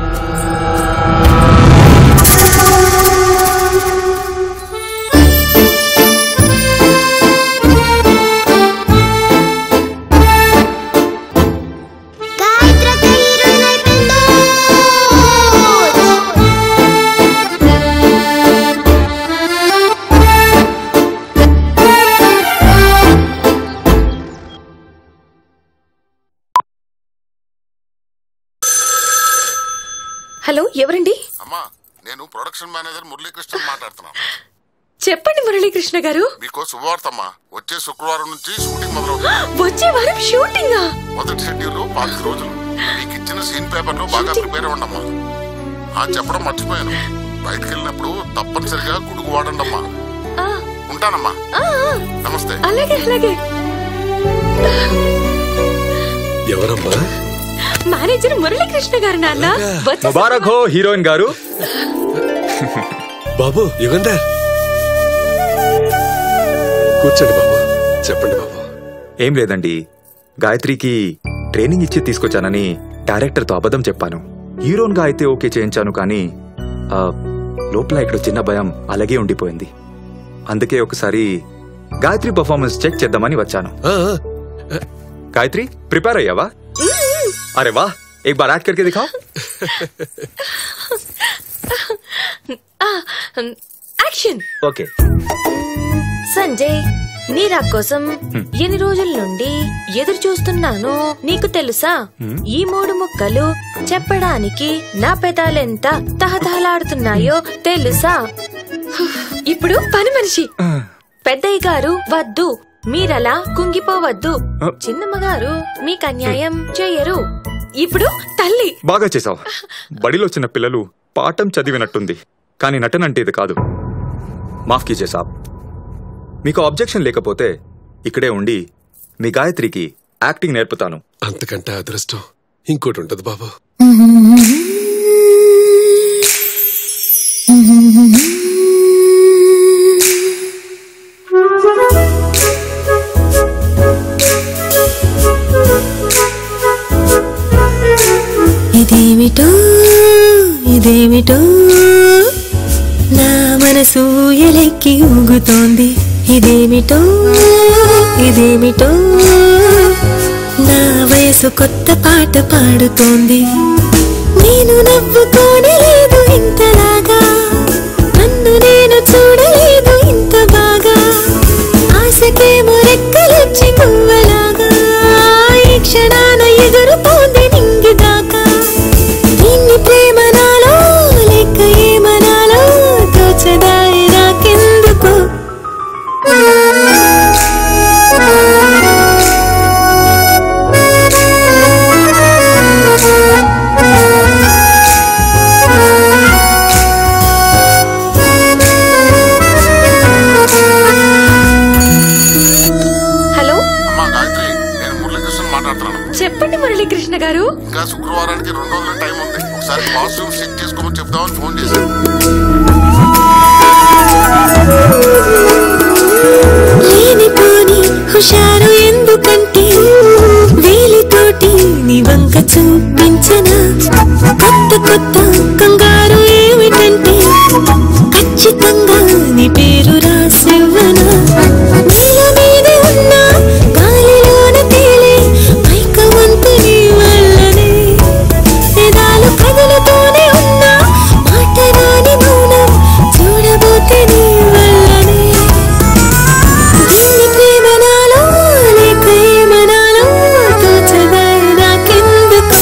హలో, ఎవరండి? అమ్మా, నేను ప్రొడక్షన్ మేనేజర్ మురళీకృష్ణ మాట్లాడుతున్నాను. చెప్పండి మురళీకృష్ణ గారు. మీకు శుభవార్తమ్మా, వచ్చే శుక్రవారం నుంచి షూటింగ్ మొదలవుతుంది. వచ్చే వారం షూటింగా? మొదటి షెడ్యూల్ 5 రోజులు. మీకు ఇచ్చిన సీన్ పేపర్ లో బాగా ప్రిపేర్ అవ్వండమ్మా. చెప్పడం మర్చిపోయాను, బయటకు వెళ్ళినప్పుడు తప్పనిసరిగా గుడుగు వాడండమ్మా. ఉంటానమ్మా, నమస్తే. అలాగే అలాగే. ఎవరమ్మా? మేనేజర్ మురళీకృష్ణ గారు నాన్న. ముబారక్ హో హీరోయిన్ గారు. బాబు యుగంధర్, కూర్చోండి బాబు. చెప్పండి బాబు. ఏం లేదండి, గాయత్రికి ట్రైనింగ్ ఇచ్చి తీసుకొచ్చానని డైరెక్టర్ తో అబద్ధం చెప్పాను. హీరోయిన్ గా అయితే ఓకే చేయించాను, కానీ లోపల ఇక్కడ చిన్న భయం అలాగే ఉండిపోయింది. అందుకే ఒకసారి గాయత్రి పర్ఫార్మెన్స్ చెక్ చేద్దామని వచ్చాను. గాయత్రి, ప్రిపేర్ అయ్యావా? अरे वाह, एक बार एक्ट करके दिखाओ. एक्शन. ओके. సంజయ్, నీరా కోసం ఎన్ని రోజుల నుండి ఎదురు చూస్తున్నాను నీకు తెలుసా? ఈ 3 ముక్కలు చెప్పడానికి నా పెదాలెంత తహతహలాడుతున్నాయో తెలుసా? ఇప్పుడు పని మనిషి పెద్దయ్య గారు వద్దు, మీరలా కుంగిపోవద్దు. చిన్నమ్మ గారు మీకు అన్యాయం చెయ్యరు. ఇప్పుడు తల్లి. బాగా చేసావు. బడిలో చిన్న పిల్లలు పాఠం చదివినట్టుంది, కానీ నటన అంటే ఇది కాదు. మాఫ్ కీజియే సాబ్. మీకు ఆబ్జెక్షన్ లేకపోతే ఇక్కడే ఉండి మీ గాయత్రికి యాక్టింగ్ నేర్పుతాను. అంతకంటే అదృష్టం ఇంకోటి ఉంటది బాబు. ఇదేమిటో ఇదేమిటో నా మనసు ఎలెక్కి ఊగుతోంది. ఇదేమిటో ఇదేమిటో నా వయసు కొత్త పాట పాడుతోంది. నేను నవ్వుకోనలేదు ఇంతలాగా, నన్ను నేను చూడలేదు ఇంత బాగా. ఆశకేమో రెక్కలొచ్చి గువ్వలాగా ఈ క్షణాన ఎగురుతోంది నింగిదాకా. ఇన్ని ప్రేమ నాలో లేక ఏమనాలో తోచదాయి నాకెందుకు. హలో అమ్మా గాయత్రి, నేను మురళీకృష్ణ మాట్లాడుతున్నాను. చెప్పండి మురళీకృష్ణ గారు. ఇంకా శుక్రవారానికి 2 రోజుల టైం ఉంది. ఒకసారి కాస్ట్యూమ్ సెట్ చేసుకోమని చెప్దామని ఫోన్ చేశాను. లేనిపోని హుషారు ఎందుకంటే వేలితోటి నీ వంక చూపించనా. కొత్త కొత్త కంగారు ఏమిటంటే ఖచ్చితంగా నీ పేరు రాసివ్వనా. నేల మీదే ఉన్నా గాలిలోన తేలే మైకమంతు నీ వల్లనే. పెదాలు కదులుతూనే ఉన్నా మాట రాని మౌనం చూడబోతే నీ వల్లనే. దీన్ని ప్రేమనాలో లేక ఏమనాలో తోచదాయి నాకెందుకు.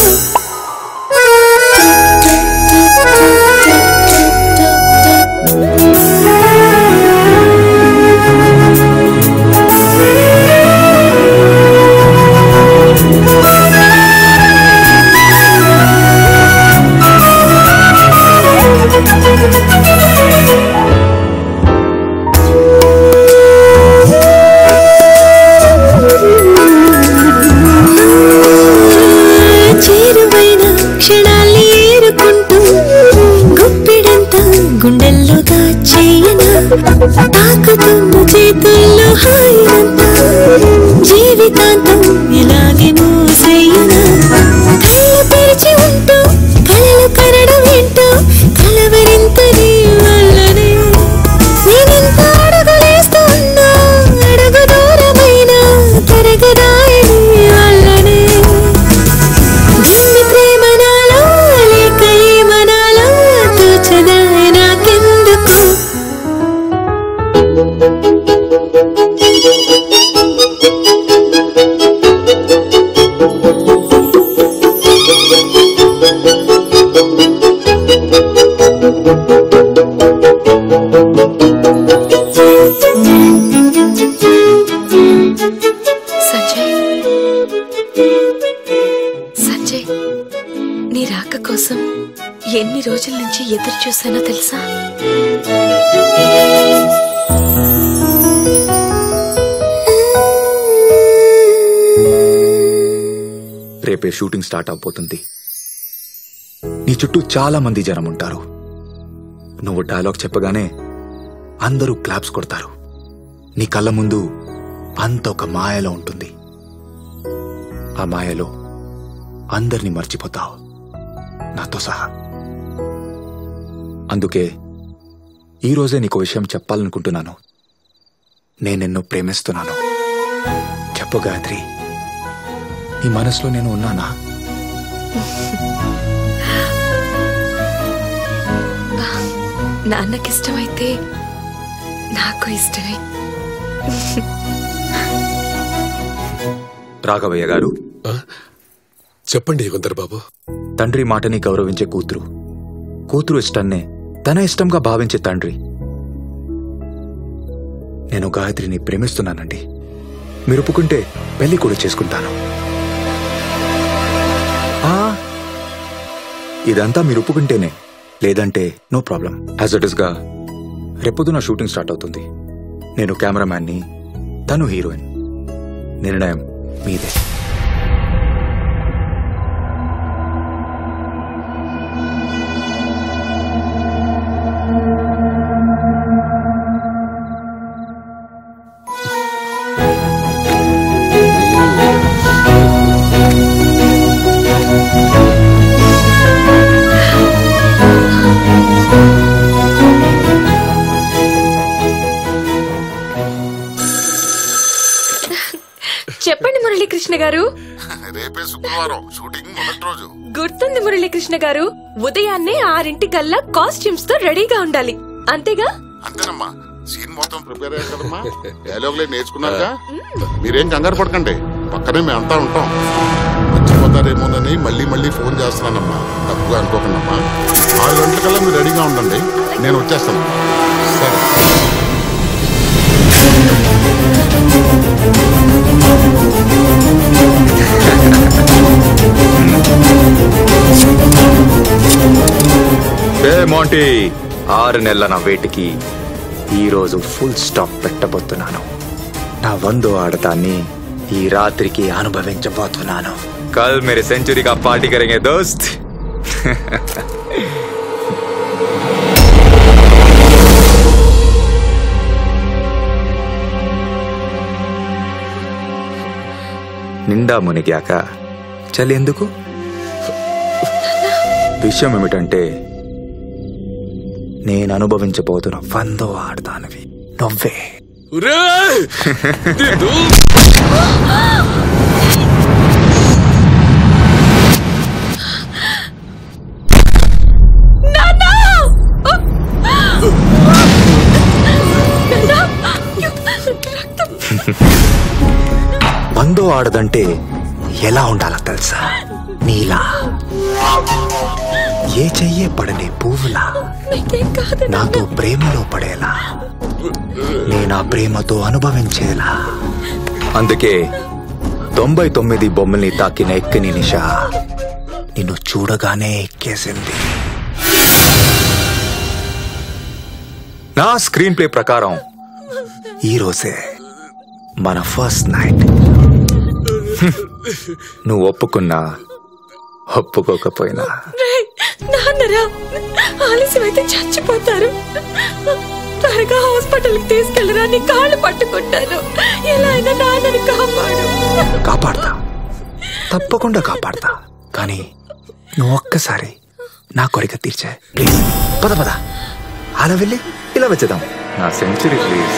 చేరువైన క్షణాల్ని ఏరుకుంటూ గుప్పిడంతా గుండెల్లో దాచేయనా. తాకుతున్న చేతుల్లో హాయినంతా జీవితాంతం ఇలాగే మూసేయనా. కళ్ళు తెరిచి ఉంటూ కలలు కనడం ఏంటో కలవరింత నీ వల్లనే. నేనెంత అడుగులేస్తూ ఉన్నా అడుగు దూరమైనా తరగదాయి నీ వల్లనే. దీన్ని ప్రేమనాలో లేక ఏమనాలో తోచదాయి నాకెందుకు. సంజయ్ సంజయ్, నీ రాక కోసం ఎన్ని రోజుల నుంచి ఎదురు చూసానో తెలుసా? రేపే షూటింగ్ స్టార్ట్ అవబోతుంది. నీ చుట్టూ చాలా మంది జనం ఉంటారు. నువ్వు డైలాగ్ చెప్పగానే అందరూ క్లాప్స్ కొడతారు. నీ కళ్ళ ముందు అంత ఒక మాయలో ఉంటుంది. ఆ మాయలో అందరినీ మర్చిపోతావు, నాతో సహా. అందుకే ఈరోజే నీకు విషయం చెప్పాలనుకుంటున్నాను. నేనెన్నో ప్రేమిస్తున్నాను. చెప్పు గాయత్రి, నీ మనసులో నేను ఉన్నానా? నాన్నకిష్టమైతే నాకు ఇష్టమే. రాఘవయ్య గారు చెప్పండి యుగంధర్ బాబు. తండ్రి మాటని గౌరవించే కూతురు, కూతురు ఇష్టాన్నే తన ఇష్టంగా భావించే తండ్రి. నేను గాయత్రిని ప్రేమిస్తున్నానండి. మీరు ఒప్పుకుంటే పెళ్లి కూడా చేసుకుంటాను. ఇదంతా మీరు ఒప్పుకుంటేనే, లేదంటే no problem. As it is గా రేపొద్దున షూటింగ్ స్టార్ట్ అవుతుంది. నేను కెమెరామ్యాన్ని, తను హీరోయిన్. నిర్ణయం మీదే. చెప్పండి మురళీకృష్ణ గారు. రేపే శుక్రవారం షూటింగ్ మొదటి రోజు. గుర్తుంది మురళీకృష్ణ గారు, ఉదయాన్నే 6 కాస్ట్యూమ్స్ తో రెడీగా ఉండాలి. అంతేగా? అంతేనమ్మా. సీన్ మొత్తం ప్రిపేర్ అయ్యారు కదమ్మా. డైలాగులే నేర్చుకున్నాక మీరేం కంగారు పడకండి. పక్కనే మేమంతా ఉంటాం. మర్చిపోతారేమోనని మళ్ళీ మళ్ళీ ఫోన్ చేస్తున్నానమ్మా. తప్పుగా అనుకోకండమ్మా. 6 గంటలకల్లా మీరు రెడీగా ఉండండి. నేను వచ్చేస్తాను. సరే. మోంటీ, 6 నెలల నా వేటికి ఈ రోజు ఫుల్ స్టాప్ పెట్టబోతున్నాను. నా 100వ ఆడతాన్ని ఈ రాత్రికి అనుభవించబోతున్నాను. కల్ మేరే సెంచరీ కా పార్టీ కరేంగే దోస్త్. నిండా మునిగాక చలి ఎందుకు? విషయం ఏమిటంటే, నేను అనుభవించబోతున్న 100వ ఆడదానివి నువ్వే. వందో ఆడదంటే ఎలా ఉండాలో తెలుసా? నీలా ఏ చెయ్యే పడని పువ్వులా నాతో ప్రేమలో పడేలా, నేనా ప్రేమతో అనుభవించేలా. అందుకే 99 బొమ్మల్ని తాకిన ఎక్కని నిష నిన్ను చూడగానే ఎక్కేసింది. నా స్క్రీన్ ప్లే ప్రకారం ఈ రోజే మన ఫస్ట్ నైట్. నువ్వు ఒప్పుకున్నా ఒప్పుకోకపోయినా నాన్నరా, ఆలస్యం అయితే చచ్చిపోతారు. త్వరగా హాస్పిటల్కి తీసుకెళ్ళరా, నీ కాళ్ళు పట్టుకుంటాను. ఎలా అయినా నాన్నని కాపాడు. కాపాడతా, తప్పకుండా కాపాడతా. కానీ నువ్వు ఒక్కసారి నా కోరిక తీర్చే ప్లీజ్. పద పద, అలా వెళ్ళి ఇలా వచ్చేద్దాం. నా సెంచరీ ప్లీజ్.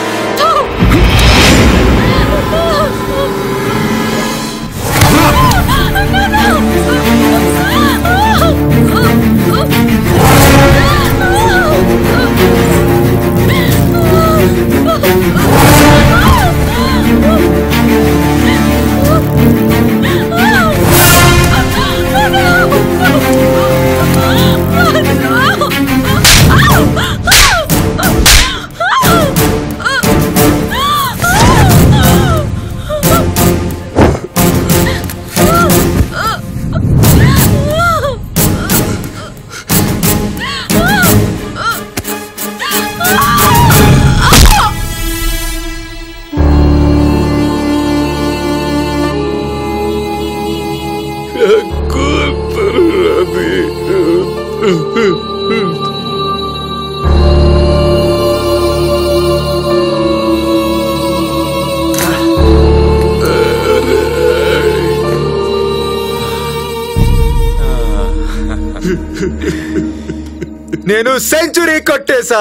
నేను సెంచురీ కొట్టేశా.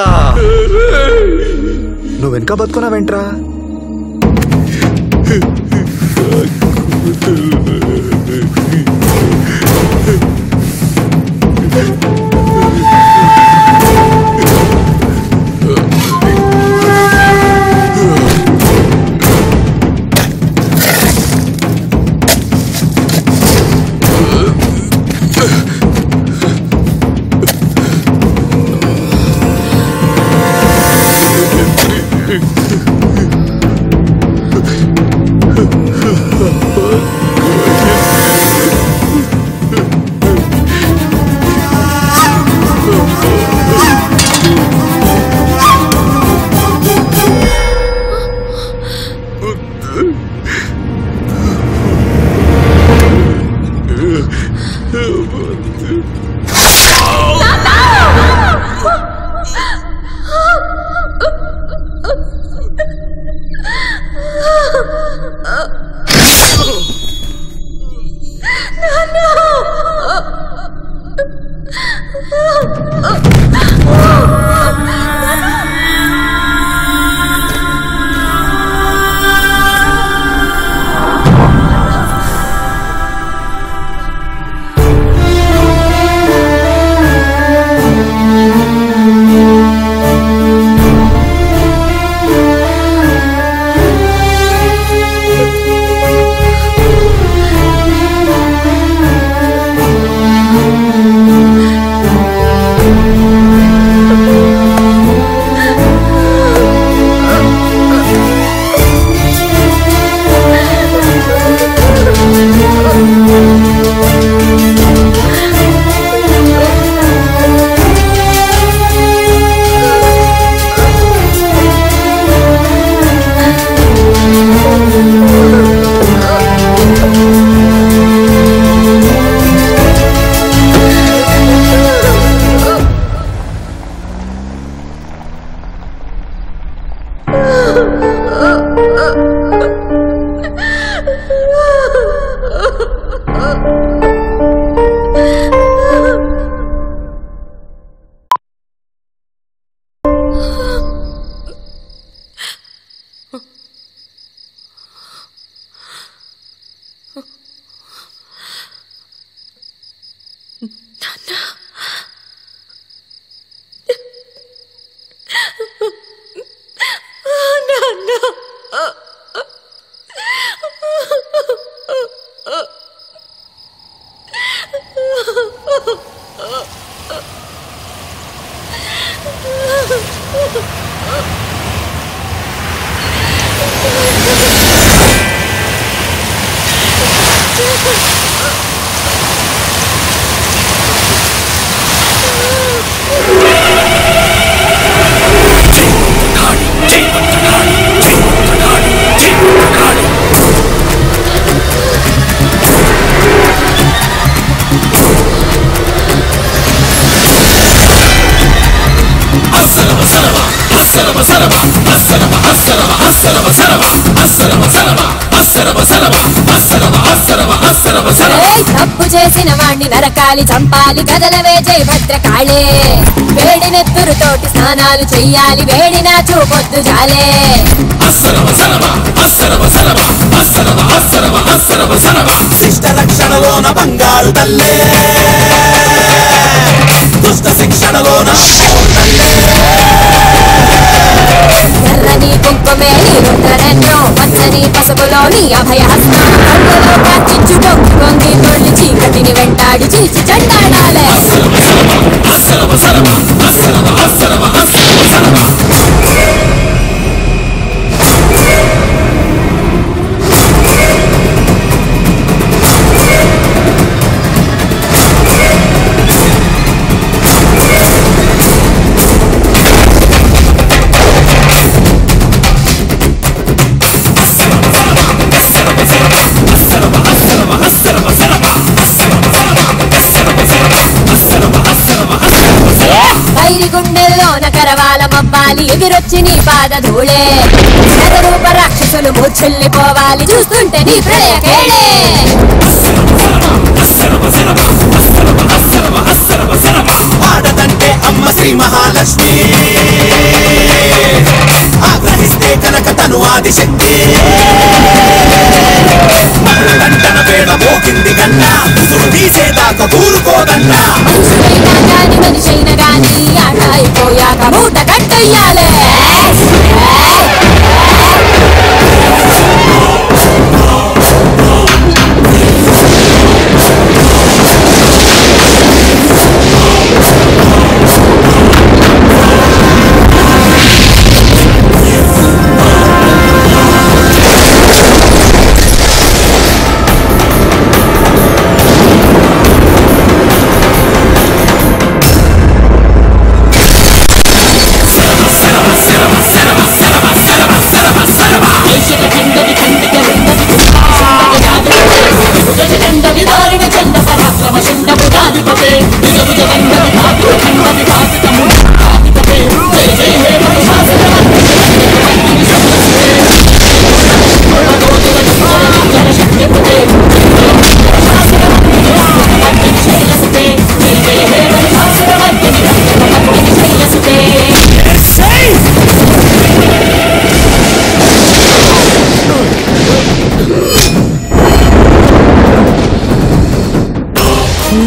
నువ్వు ఇంకా బతుకున్నావేంట్రా? తప్పు చేసిన వాణ్ణి నరకాలి చంపాలి కదలవే జై భద్రకాళే వేడినెత్తురుతోటి స్నానాలు చెయ్యాలి వేడినా చూపొద్దు జాలే శిష్ట రక్షణలోన బంగారు తల్లే దుష్ట శిక్షణలోన ఎర్రని కుంకుమే నీరుంటరెన్నో పచ్చని పసుపులోని అభయహస్తం కళ్ళలో ప్రార్థించు కొంగి కొంగి తొలి చీకటిని వెంటాడి చీచి చండాడాలే గుండెల్లోన కరవాల మబ్బాలి ఎగిరొచ్చి నీ పాద ధూళే రూప రాక్షసులు మూర్ఛిల్లిపోవాలి చూస్తుంటే నీ ప్రళయ కేళే ఆడదంటే అమ్మ శ్రీ మహాలక్ష్మి ఆగ్రహిస్తే కనుక తను ఆదిశక్తి దండన వేడ మోగింది కన్నా ముసురు తీసేదాకా కూరుకోదన్నా మనుషులైనా గాని మనిషైనా గాని ఆట అయిపోయాక మూట కట్టెయ్యాలే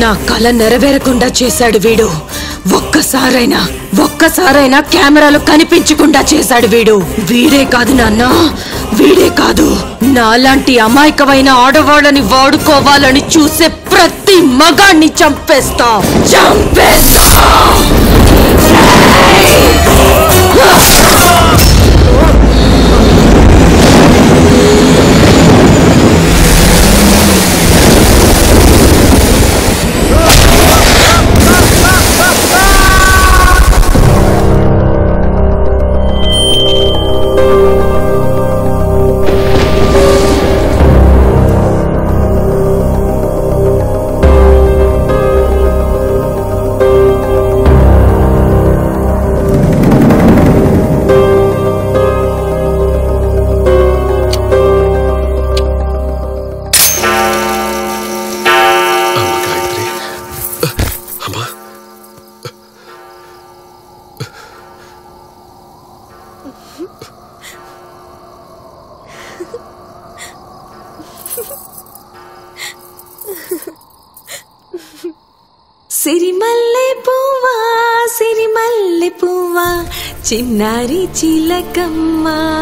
నా కల నెరవేరకుండా చేశాడు వీడు. ఒక్కసారైనా కెమెరాలు కనిపించకుండా చేశాడు వీడు. వీడే కాదు నాన్న, వీడే కాదు, నాలాంటి అమాయకమైన ఆడవాళ్ళని వాడుకోవాలని చూసే ప్రతి మగాన్ని చంపేస్తా. సిరిమల్లె పువ్వా చిన్నారి చిలకమ్మ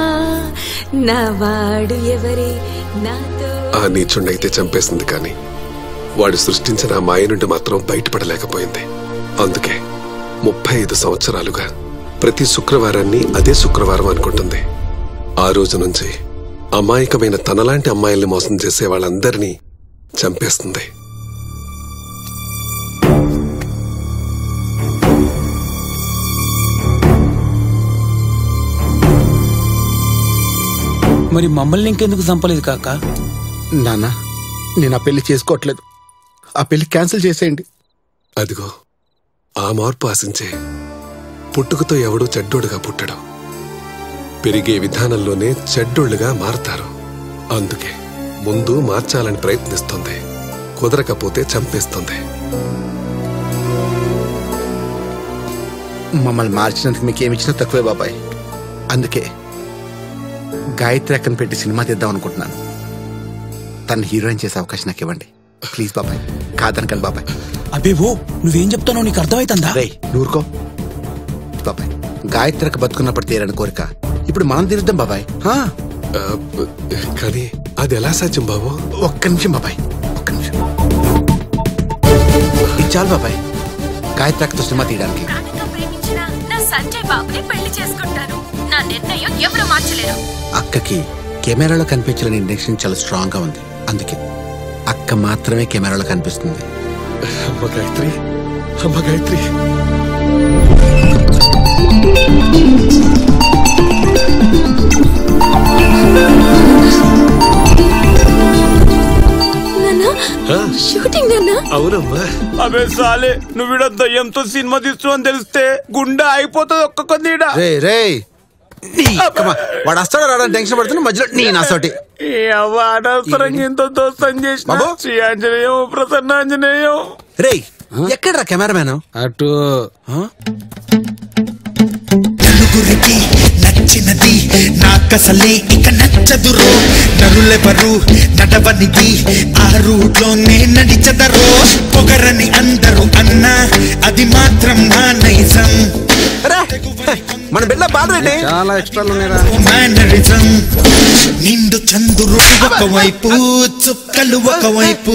నావాడు ఎవరే నాతో. ఆ నీచుండైతే చంపేసింది, కానీ వాడు సృష్టించిన ఆ మాయ నుండి మాత్రం బయటపడలేకపోయింది. అందుకే 35 సంవత్సరాలుగా ప్రతి శుక్రవారాన్ని అదే శుక్రవారం అనుకుంటుంది. ఆ రోజు నుంచి అమాయకమైన తనలాంటి అమ్మాయిల్ని మోసం చేసే వాళ్ళందరినీ చంపేస్తుంది. మరి మమ్మల్ని ఇంకెందుకు చంపలేదు కాక? నాన్న, నేను ఆ పెళ్లి చేసుకోవట్లేదు. ఆ పెళ్లి క్యాన్సిల్ చేసేయండి. అదిగో ఆ మార్పు ఆశించే పుట్టుకతో ఎవడూ చెడ్డోడుగా పుట్టడు. పెరిగే విధానంలోనే చెడ్డోళ్లుగా మారతారు. అందుకే ముందు మార్చాలని ప్రయత్నిస్తుంది, కుదరకపోతే చంపేస్తుంది. మమ్మల్ని మార్చినందుకు మీకేమిచ్చినా తక్కువే బాబాయ్. అందుకే గాయత్రి అక్కను పెట్టి సినిమా తీద్దాం అనుకుంటున్నాను. తను హీరోయిన్ చేసే అవకాశం నాకు ఇవ్వండి ప్లీజ్ బాబాయ్. కాదనకండి బాబాయ్. అబేవో నువ్వేం చెప్తానో నీకు అర్థమైతుందా? నూరుకో బాబాయ్. గాయత్రి అక్క బతుకున్నప్పుడు తీరని కోరిక ఇప్పుడు మనం తీరుద్దాం బాబాయ్. కానీ అది ఎలా సాధ్యం బాబు? ఒక్క నిమిషం బాబాయ్, ఒక్క నిమిషం. ఇది చాలు బాబాయ్ గాయత్రి అక్కతో సినిమా తీయడానికి. నా సంజయ్ బాబుని పెళ్లి చేసుకుంటాను. నా నిర్ణయం ఎవరు మార్చలేరు. అక్కకి కెమెరాలో కనిపించాలని ఇండక్షన్ చాలా స్ట్రాంగ్ గా ఉంది. అందుకే అక్క మాత్రమే కెమెరాలో కనిపిస్తుంది. అమ్మ గాయత్రి, అమ్మ గాయత్రి. షూటింగ్ అవునమ్మా. అబే సాలే, నువ్వు ఈడ దయ్యంతో సినిమా తీస్తున్నావు తెలిస్తే గుండె అయిపోతుంది ఒక్క కొద్దిడా. వాడు వస్తాడు రావడానికి టెన్షన్ పడుతున్నా మధ్యలో నీ నాసోటి అనవసరంగా ఎంతో దోస్తం చేసిన శ్రీ ఆంజనేయం ప్రసన్నాంజనేయం. రేయ్ ఎక్కడ్రా కెమెరామ్యాన్? అటు నలుగురికి నచ్చినది నాకసలే ఇక నచ్చదురో. నరులెవరు నడవనిది ఆ రూట్లోనే నడిచదరో. పొగరని అందరూ అన్నా అది మాత్రం నా నైజం. మన బిడ్డ బాధ చాలా ఎక్స్ట్రాలు మేనరిజం. నిండు చంద్రుడు ఒకవైపు, చుక్కలు ఒకవైపు.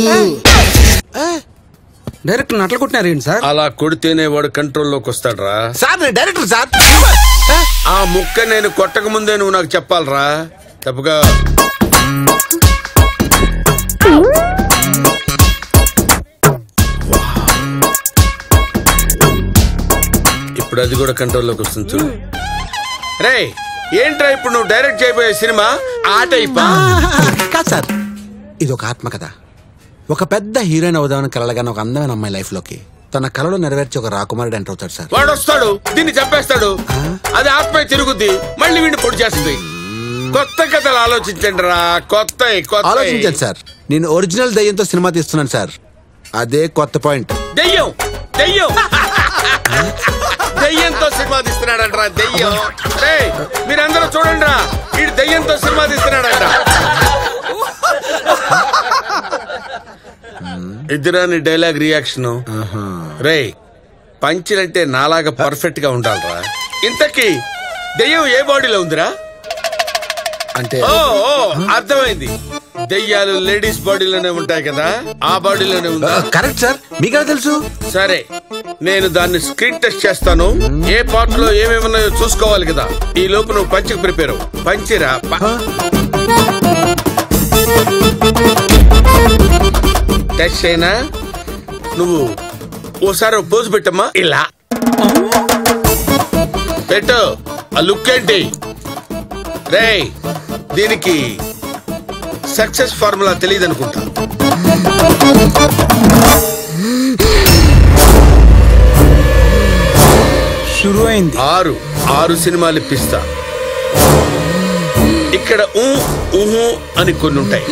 డైరెక్ట్ నట్లు కొట్టినారు ఏంటి సార్? అలా కొడితేనే వాడు కంట్రోల్లోకి వస్తాడ్రా. సార్ నేను డైరెక్టర్ సార్. ఆ ముక్క నేను కొట్టక ముందే నువ్వు నాకు చెప్పాలరా. తప్పుగా ఇప్పుడు అది కూడా కంట్రోల్లోకి వస్తుంది చూడు. రే ఏంట్రా ఇప్పుడు నువ్వు డైరెక్ట్ చేయబోయే సినిమా ఆట కాదు సార్, ఇది ఒక ఆత్మకథ. ఒక పెద్ద హీరోయిన్ అవుదామని కలగానే ఒక అందమైన అమ్మాయి లైఫ్ లోకి తన కళలో నెరవేర్చి ఒక రాకుమారుడు ఎంటర్ అవుతాడు సార్. వాడు వస్తాడు, దీన్ని చంపేస్తాడు, అది ఆత్మ తిరుగుద్ది, మళ్ళీ వీడిని పొడి చేస్తుంది. కొత్త కథలు ఆలోచించండి రా. కొత్త ఆలోచించండి సార్. నేను ఒరిజినల్ దయ్యంతో సినిమా తీస్తున్నాను సార్. అదే కొత్త పాయింట్. దెయ్యం దెయ్యం దెయ్యంతో సినిమా తీస్తున్నాడంట్రా. దెయ్యం. రే మీరందరూ చూడండి రా, వీడు దెయ్యంతో సినిమా తీస్తున్నాడంట. ఇద్దరాని డైలాగ్ రియాక్షన్. రే పంచిలంటే నాలాగా పర్ఫెక్ట్ గా ఉండాలరా. ఇంతకీ దెయ్యం ఏ బాడీలో ఉందిరా? అంటే అర్థమైంది. దెయ్యాలు లేడీస్ బాడీలోనే ఉంటాయి కదా, ఆ బాడీలోనే ఉందా? కరెక్ట్ సార్, మీకెలా తెలుసు? సరే నేను దాన్ని స్క్రీన్ టెస్ట్ చేస్తాను. ఏ పార్ట్ లో ఏమేమి ఉన్నాయో చూసుకోవాలి కదా. ఈ లోపు నువ్వు పంచికి ప్రిపేర్ అవ్వు. పంచిరా. టెస్ట్ అయినా నువ్వు ఓసారి పోజు పెట్టమ్మా. ఇలా పెట్టు. ఆ లుక్ ఏంటి? రే దీనికి సక్సెస్ ఫార్ములా తెలియదు అనుకుంటా. షురు అయింది. 6 సినిమాలు ఇప్పిస్తా. ఇక్కడ ఊహు అని కొన్ని ఉంటాయి.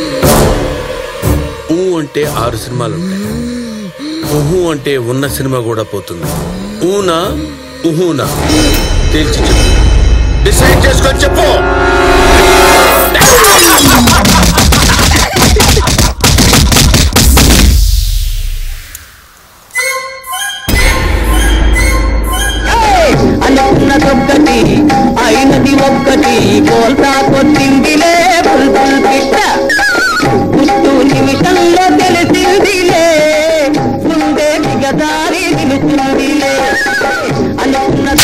ఊ అంటే 6 సినిమాలు ఉంటాయి. ఊహు అంటే ఉన్న సినిమా కూడా పోతుంది. ఊనా ఊహునా తేల్చి చెప్పు. డిసైడ్ చేసుకొని చెప్పు. అనుకున్నదొక్కటి అయినది ఒక్కటి కోల్తా కొట్టిందిలే బుల్బుల్ పిట్ట. పుట్టు నిమిషంలో తెలిసిందిలే ముందే దిగదారి నిలుస్తుందిలే. అనుకున్నది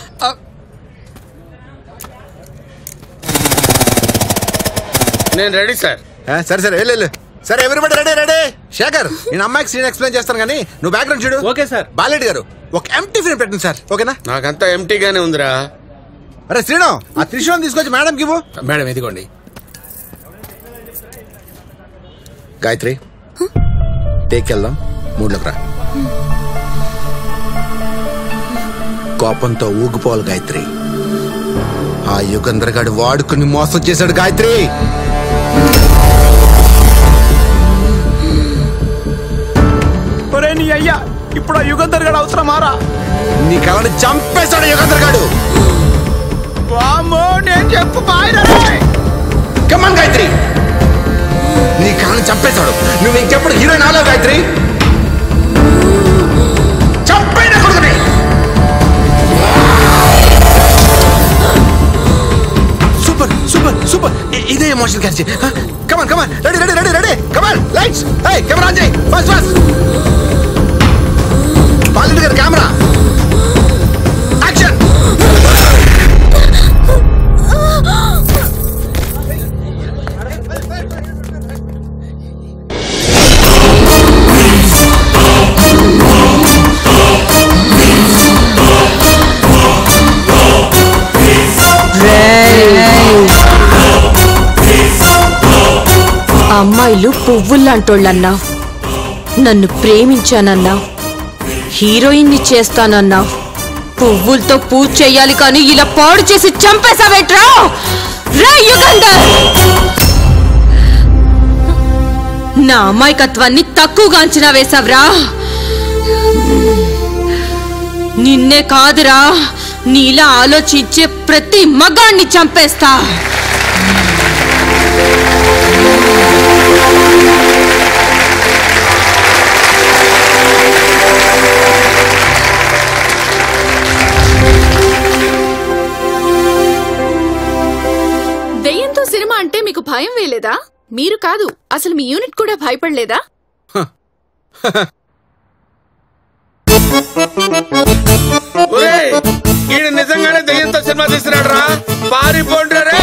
నేను రెడీ సార్. సరే సరే వెళ్ళు. సరే ఎవరిబడి రెడీ రెడీ. శేఖర్ నేను అమ్మాయికి సీన్ ఎక్స్ప్లెయిన్ చేస్తాను కానీ నువ్వు బ్యాక్గ్రౌండ్ చూడు. Okay sir. బాలెడ్డి గారు ఒక ఎంటీ ఫిల్మ్ పెట్టండి సార్. ఓకేనా? నాకంతా ఎంటీగానే ఉందిరా. అరే శ్రీను ఆ త్రిశూలం తీసుకొచ్చి మేడంకి ఇవ్వు. మేడం ఇదిగోండి. గాయత్రి టేకెళ్దాం. మూడ్లోకి రా. కోపంతో ఊగిపోవాలి గాయత్రి. ఆ యుగంధర్ గాడు వాడుకుని మోసం చేశాడు గాయత్రి. నీ అయ్యా ఇప్పుడు ఆ యుగంధర్ గాడు అవసరమారా? నీ కళని చంపేశాడు యుగంధర్ గాడు. నేను చెప్పు కమాన్ గాయత్రి. నీ కళని చంపేశాడు. నువ్వు ఇంకెప్పుడు హీరోయిన్ ఆలో గాయత్రి. చంపైన కొడుకుని. Super super super. ఇదే emotion catch. Come on come on. Ready ready ready ready. Come on lights. Hey camera on చేయి. Fast fast. బాలెడ్డి గారి కెమెరా యాక్షన్. అమ్మాయిలు పువ్వుల్లాంటోళ్ళన్నావు. నన్ను ప్రేమించానన్నావు. హీరోయిన్ని చేస్తానన్నావు. పువ్వులతో పూజ చెయ్యాలి కానీ ఇలా పాడు చేసి చంపేసావేట్రా రే యుగంధర్. నా అమాయకత్వాన్ని తక్కువగా అంచనా వేసావ్రా. నిన్నే కాదురా నీలా ఆలోచించే ప్రతి మగాణ్ణి చంపేస్తా. దెయ్యంతో సినిమా అంటే మీకు భయం వేలేదా? మీరు కాదు అసలు మీ యూనిట్ కూడా భయపడలేదా? ఈయన నిజంగానే దెయ్యంతో సినిమా తీస్తున్నాడు రా. పారిపోండ్రా.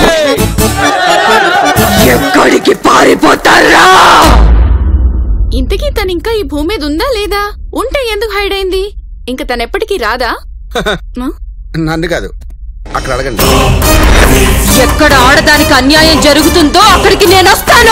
ఎక్కడికి పారిపోతారా? ఇంతకీ తను ఇంకా ఈ భూమి మీద ఉందా లేదా? ఉంటే ఎందుకు హైడ్ అయింది? ఇంక తనెప్పటికీ రాదా? నన్ను కాదు అక్కడ అడగండి. ఎక్కడ ఆడదానికి అన్యాయం జరుగుతుందో అక్కడికి నేను వస్తాను.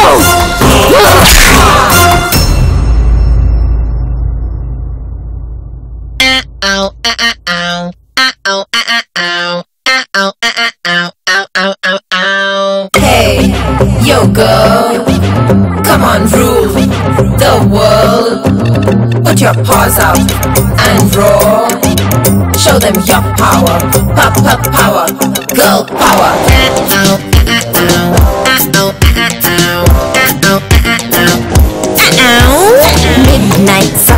Hey, yo girl, come on rule the world. Put your paws up and roar. Show them your power, pop power, girl power.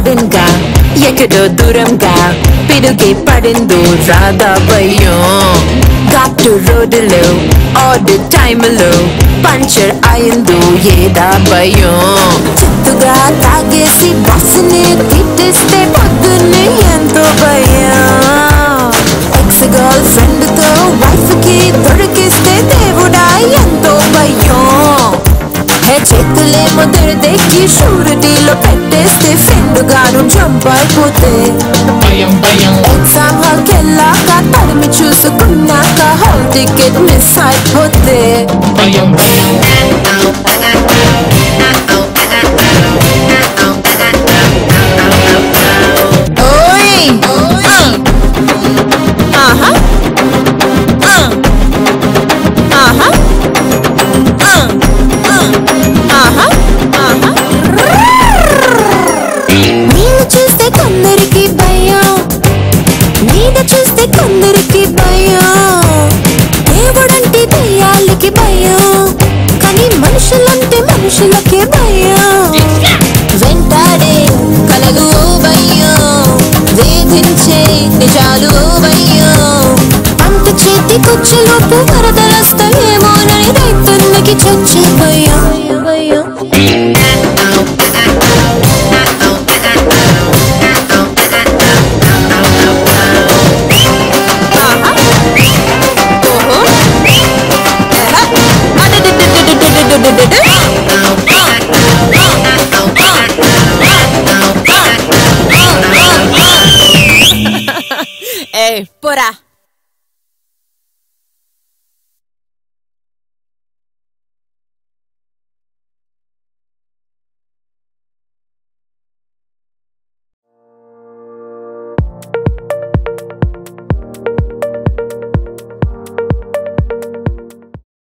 Sudden గా ఎక్కడో దూరంగా పిడుగే పడిందో రాదా భయం ఘాటు రోడ్డులో ఆడ్ టైములో పంచర్ అయిందో ఏదా భయం చిత్తుగా తాగేసి బస్సుని తిట్టేస్తే పొద్దున్నే ఎంతో భయం ఎక్స్ గర్ల్ ఫ్రెండ్ తో వైఫ్ కి దొరికిస్తే దేవుడా ఎంతో భయం చేతులేమో దొరిదెక్కి షూరిటీలో పెట్టేస్తే ఫ్రెండ్ గాను జంప్ అయిపోతే ఎగ్జామ్ హాల్ కెళ్ళాక తడిమి చూసుకున్నాక హాల్ టికెట్ మిస్ అయిపోతే చూస్తే కొందరికి భయం దేవుడంటే దయ్యాలకి భయం కానీ మనుషులంటే మనుషులకే భయం వెంటాడే కలలు భయం వేధించే నిజాలు భయం పంట చేతికొచ్చేలోపు వరదలస్తాయేమోనని రైతున్నకి చచ్చే భయం భయం Hey, pura.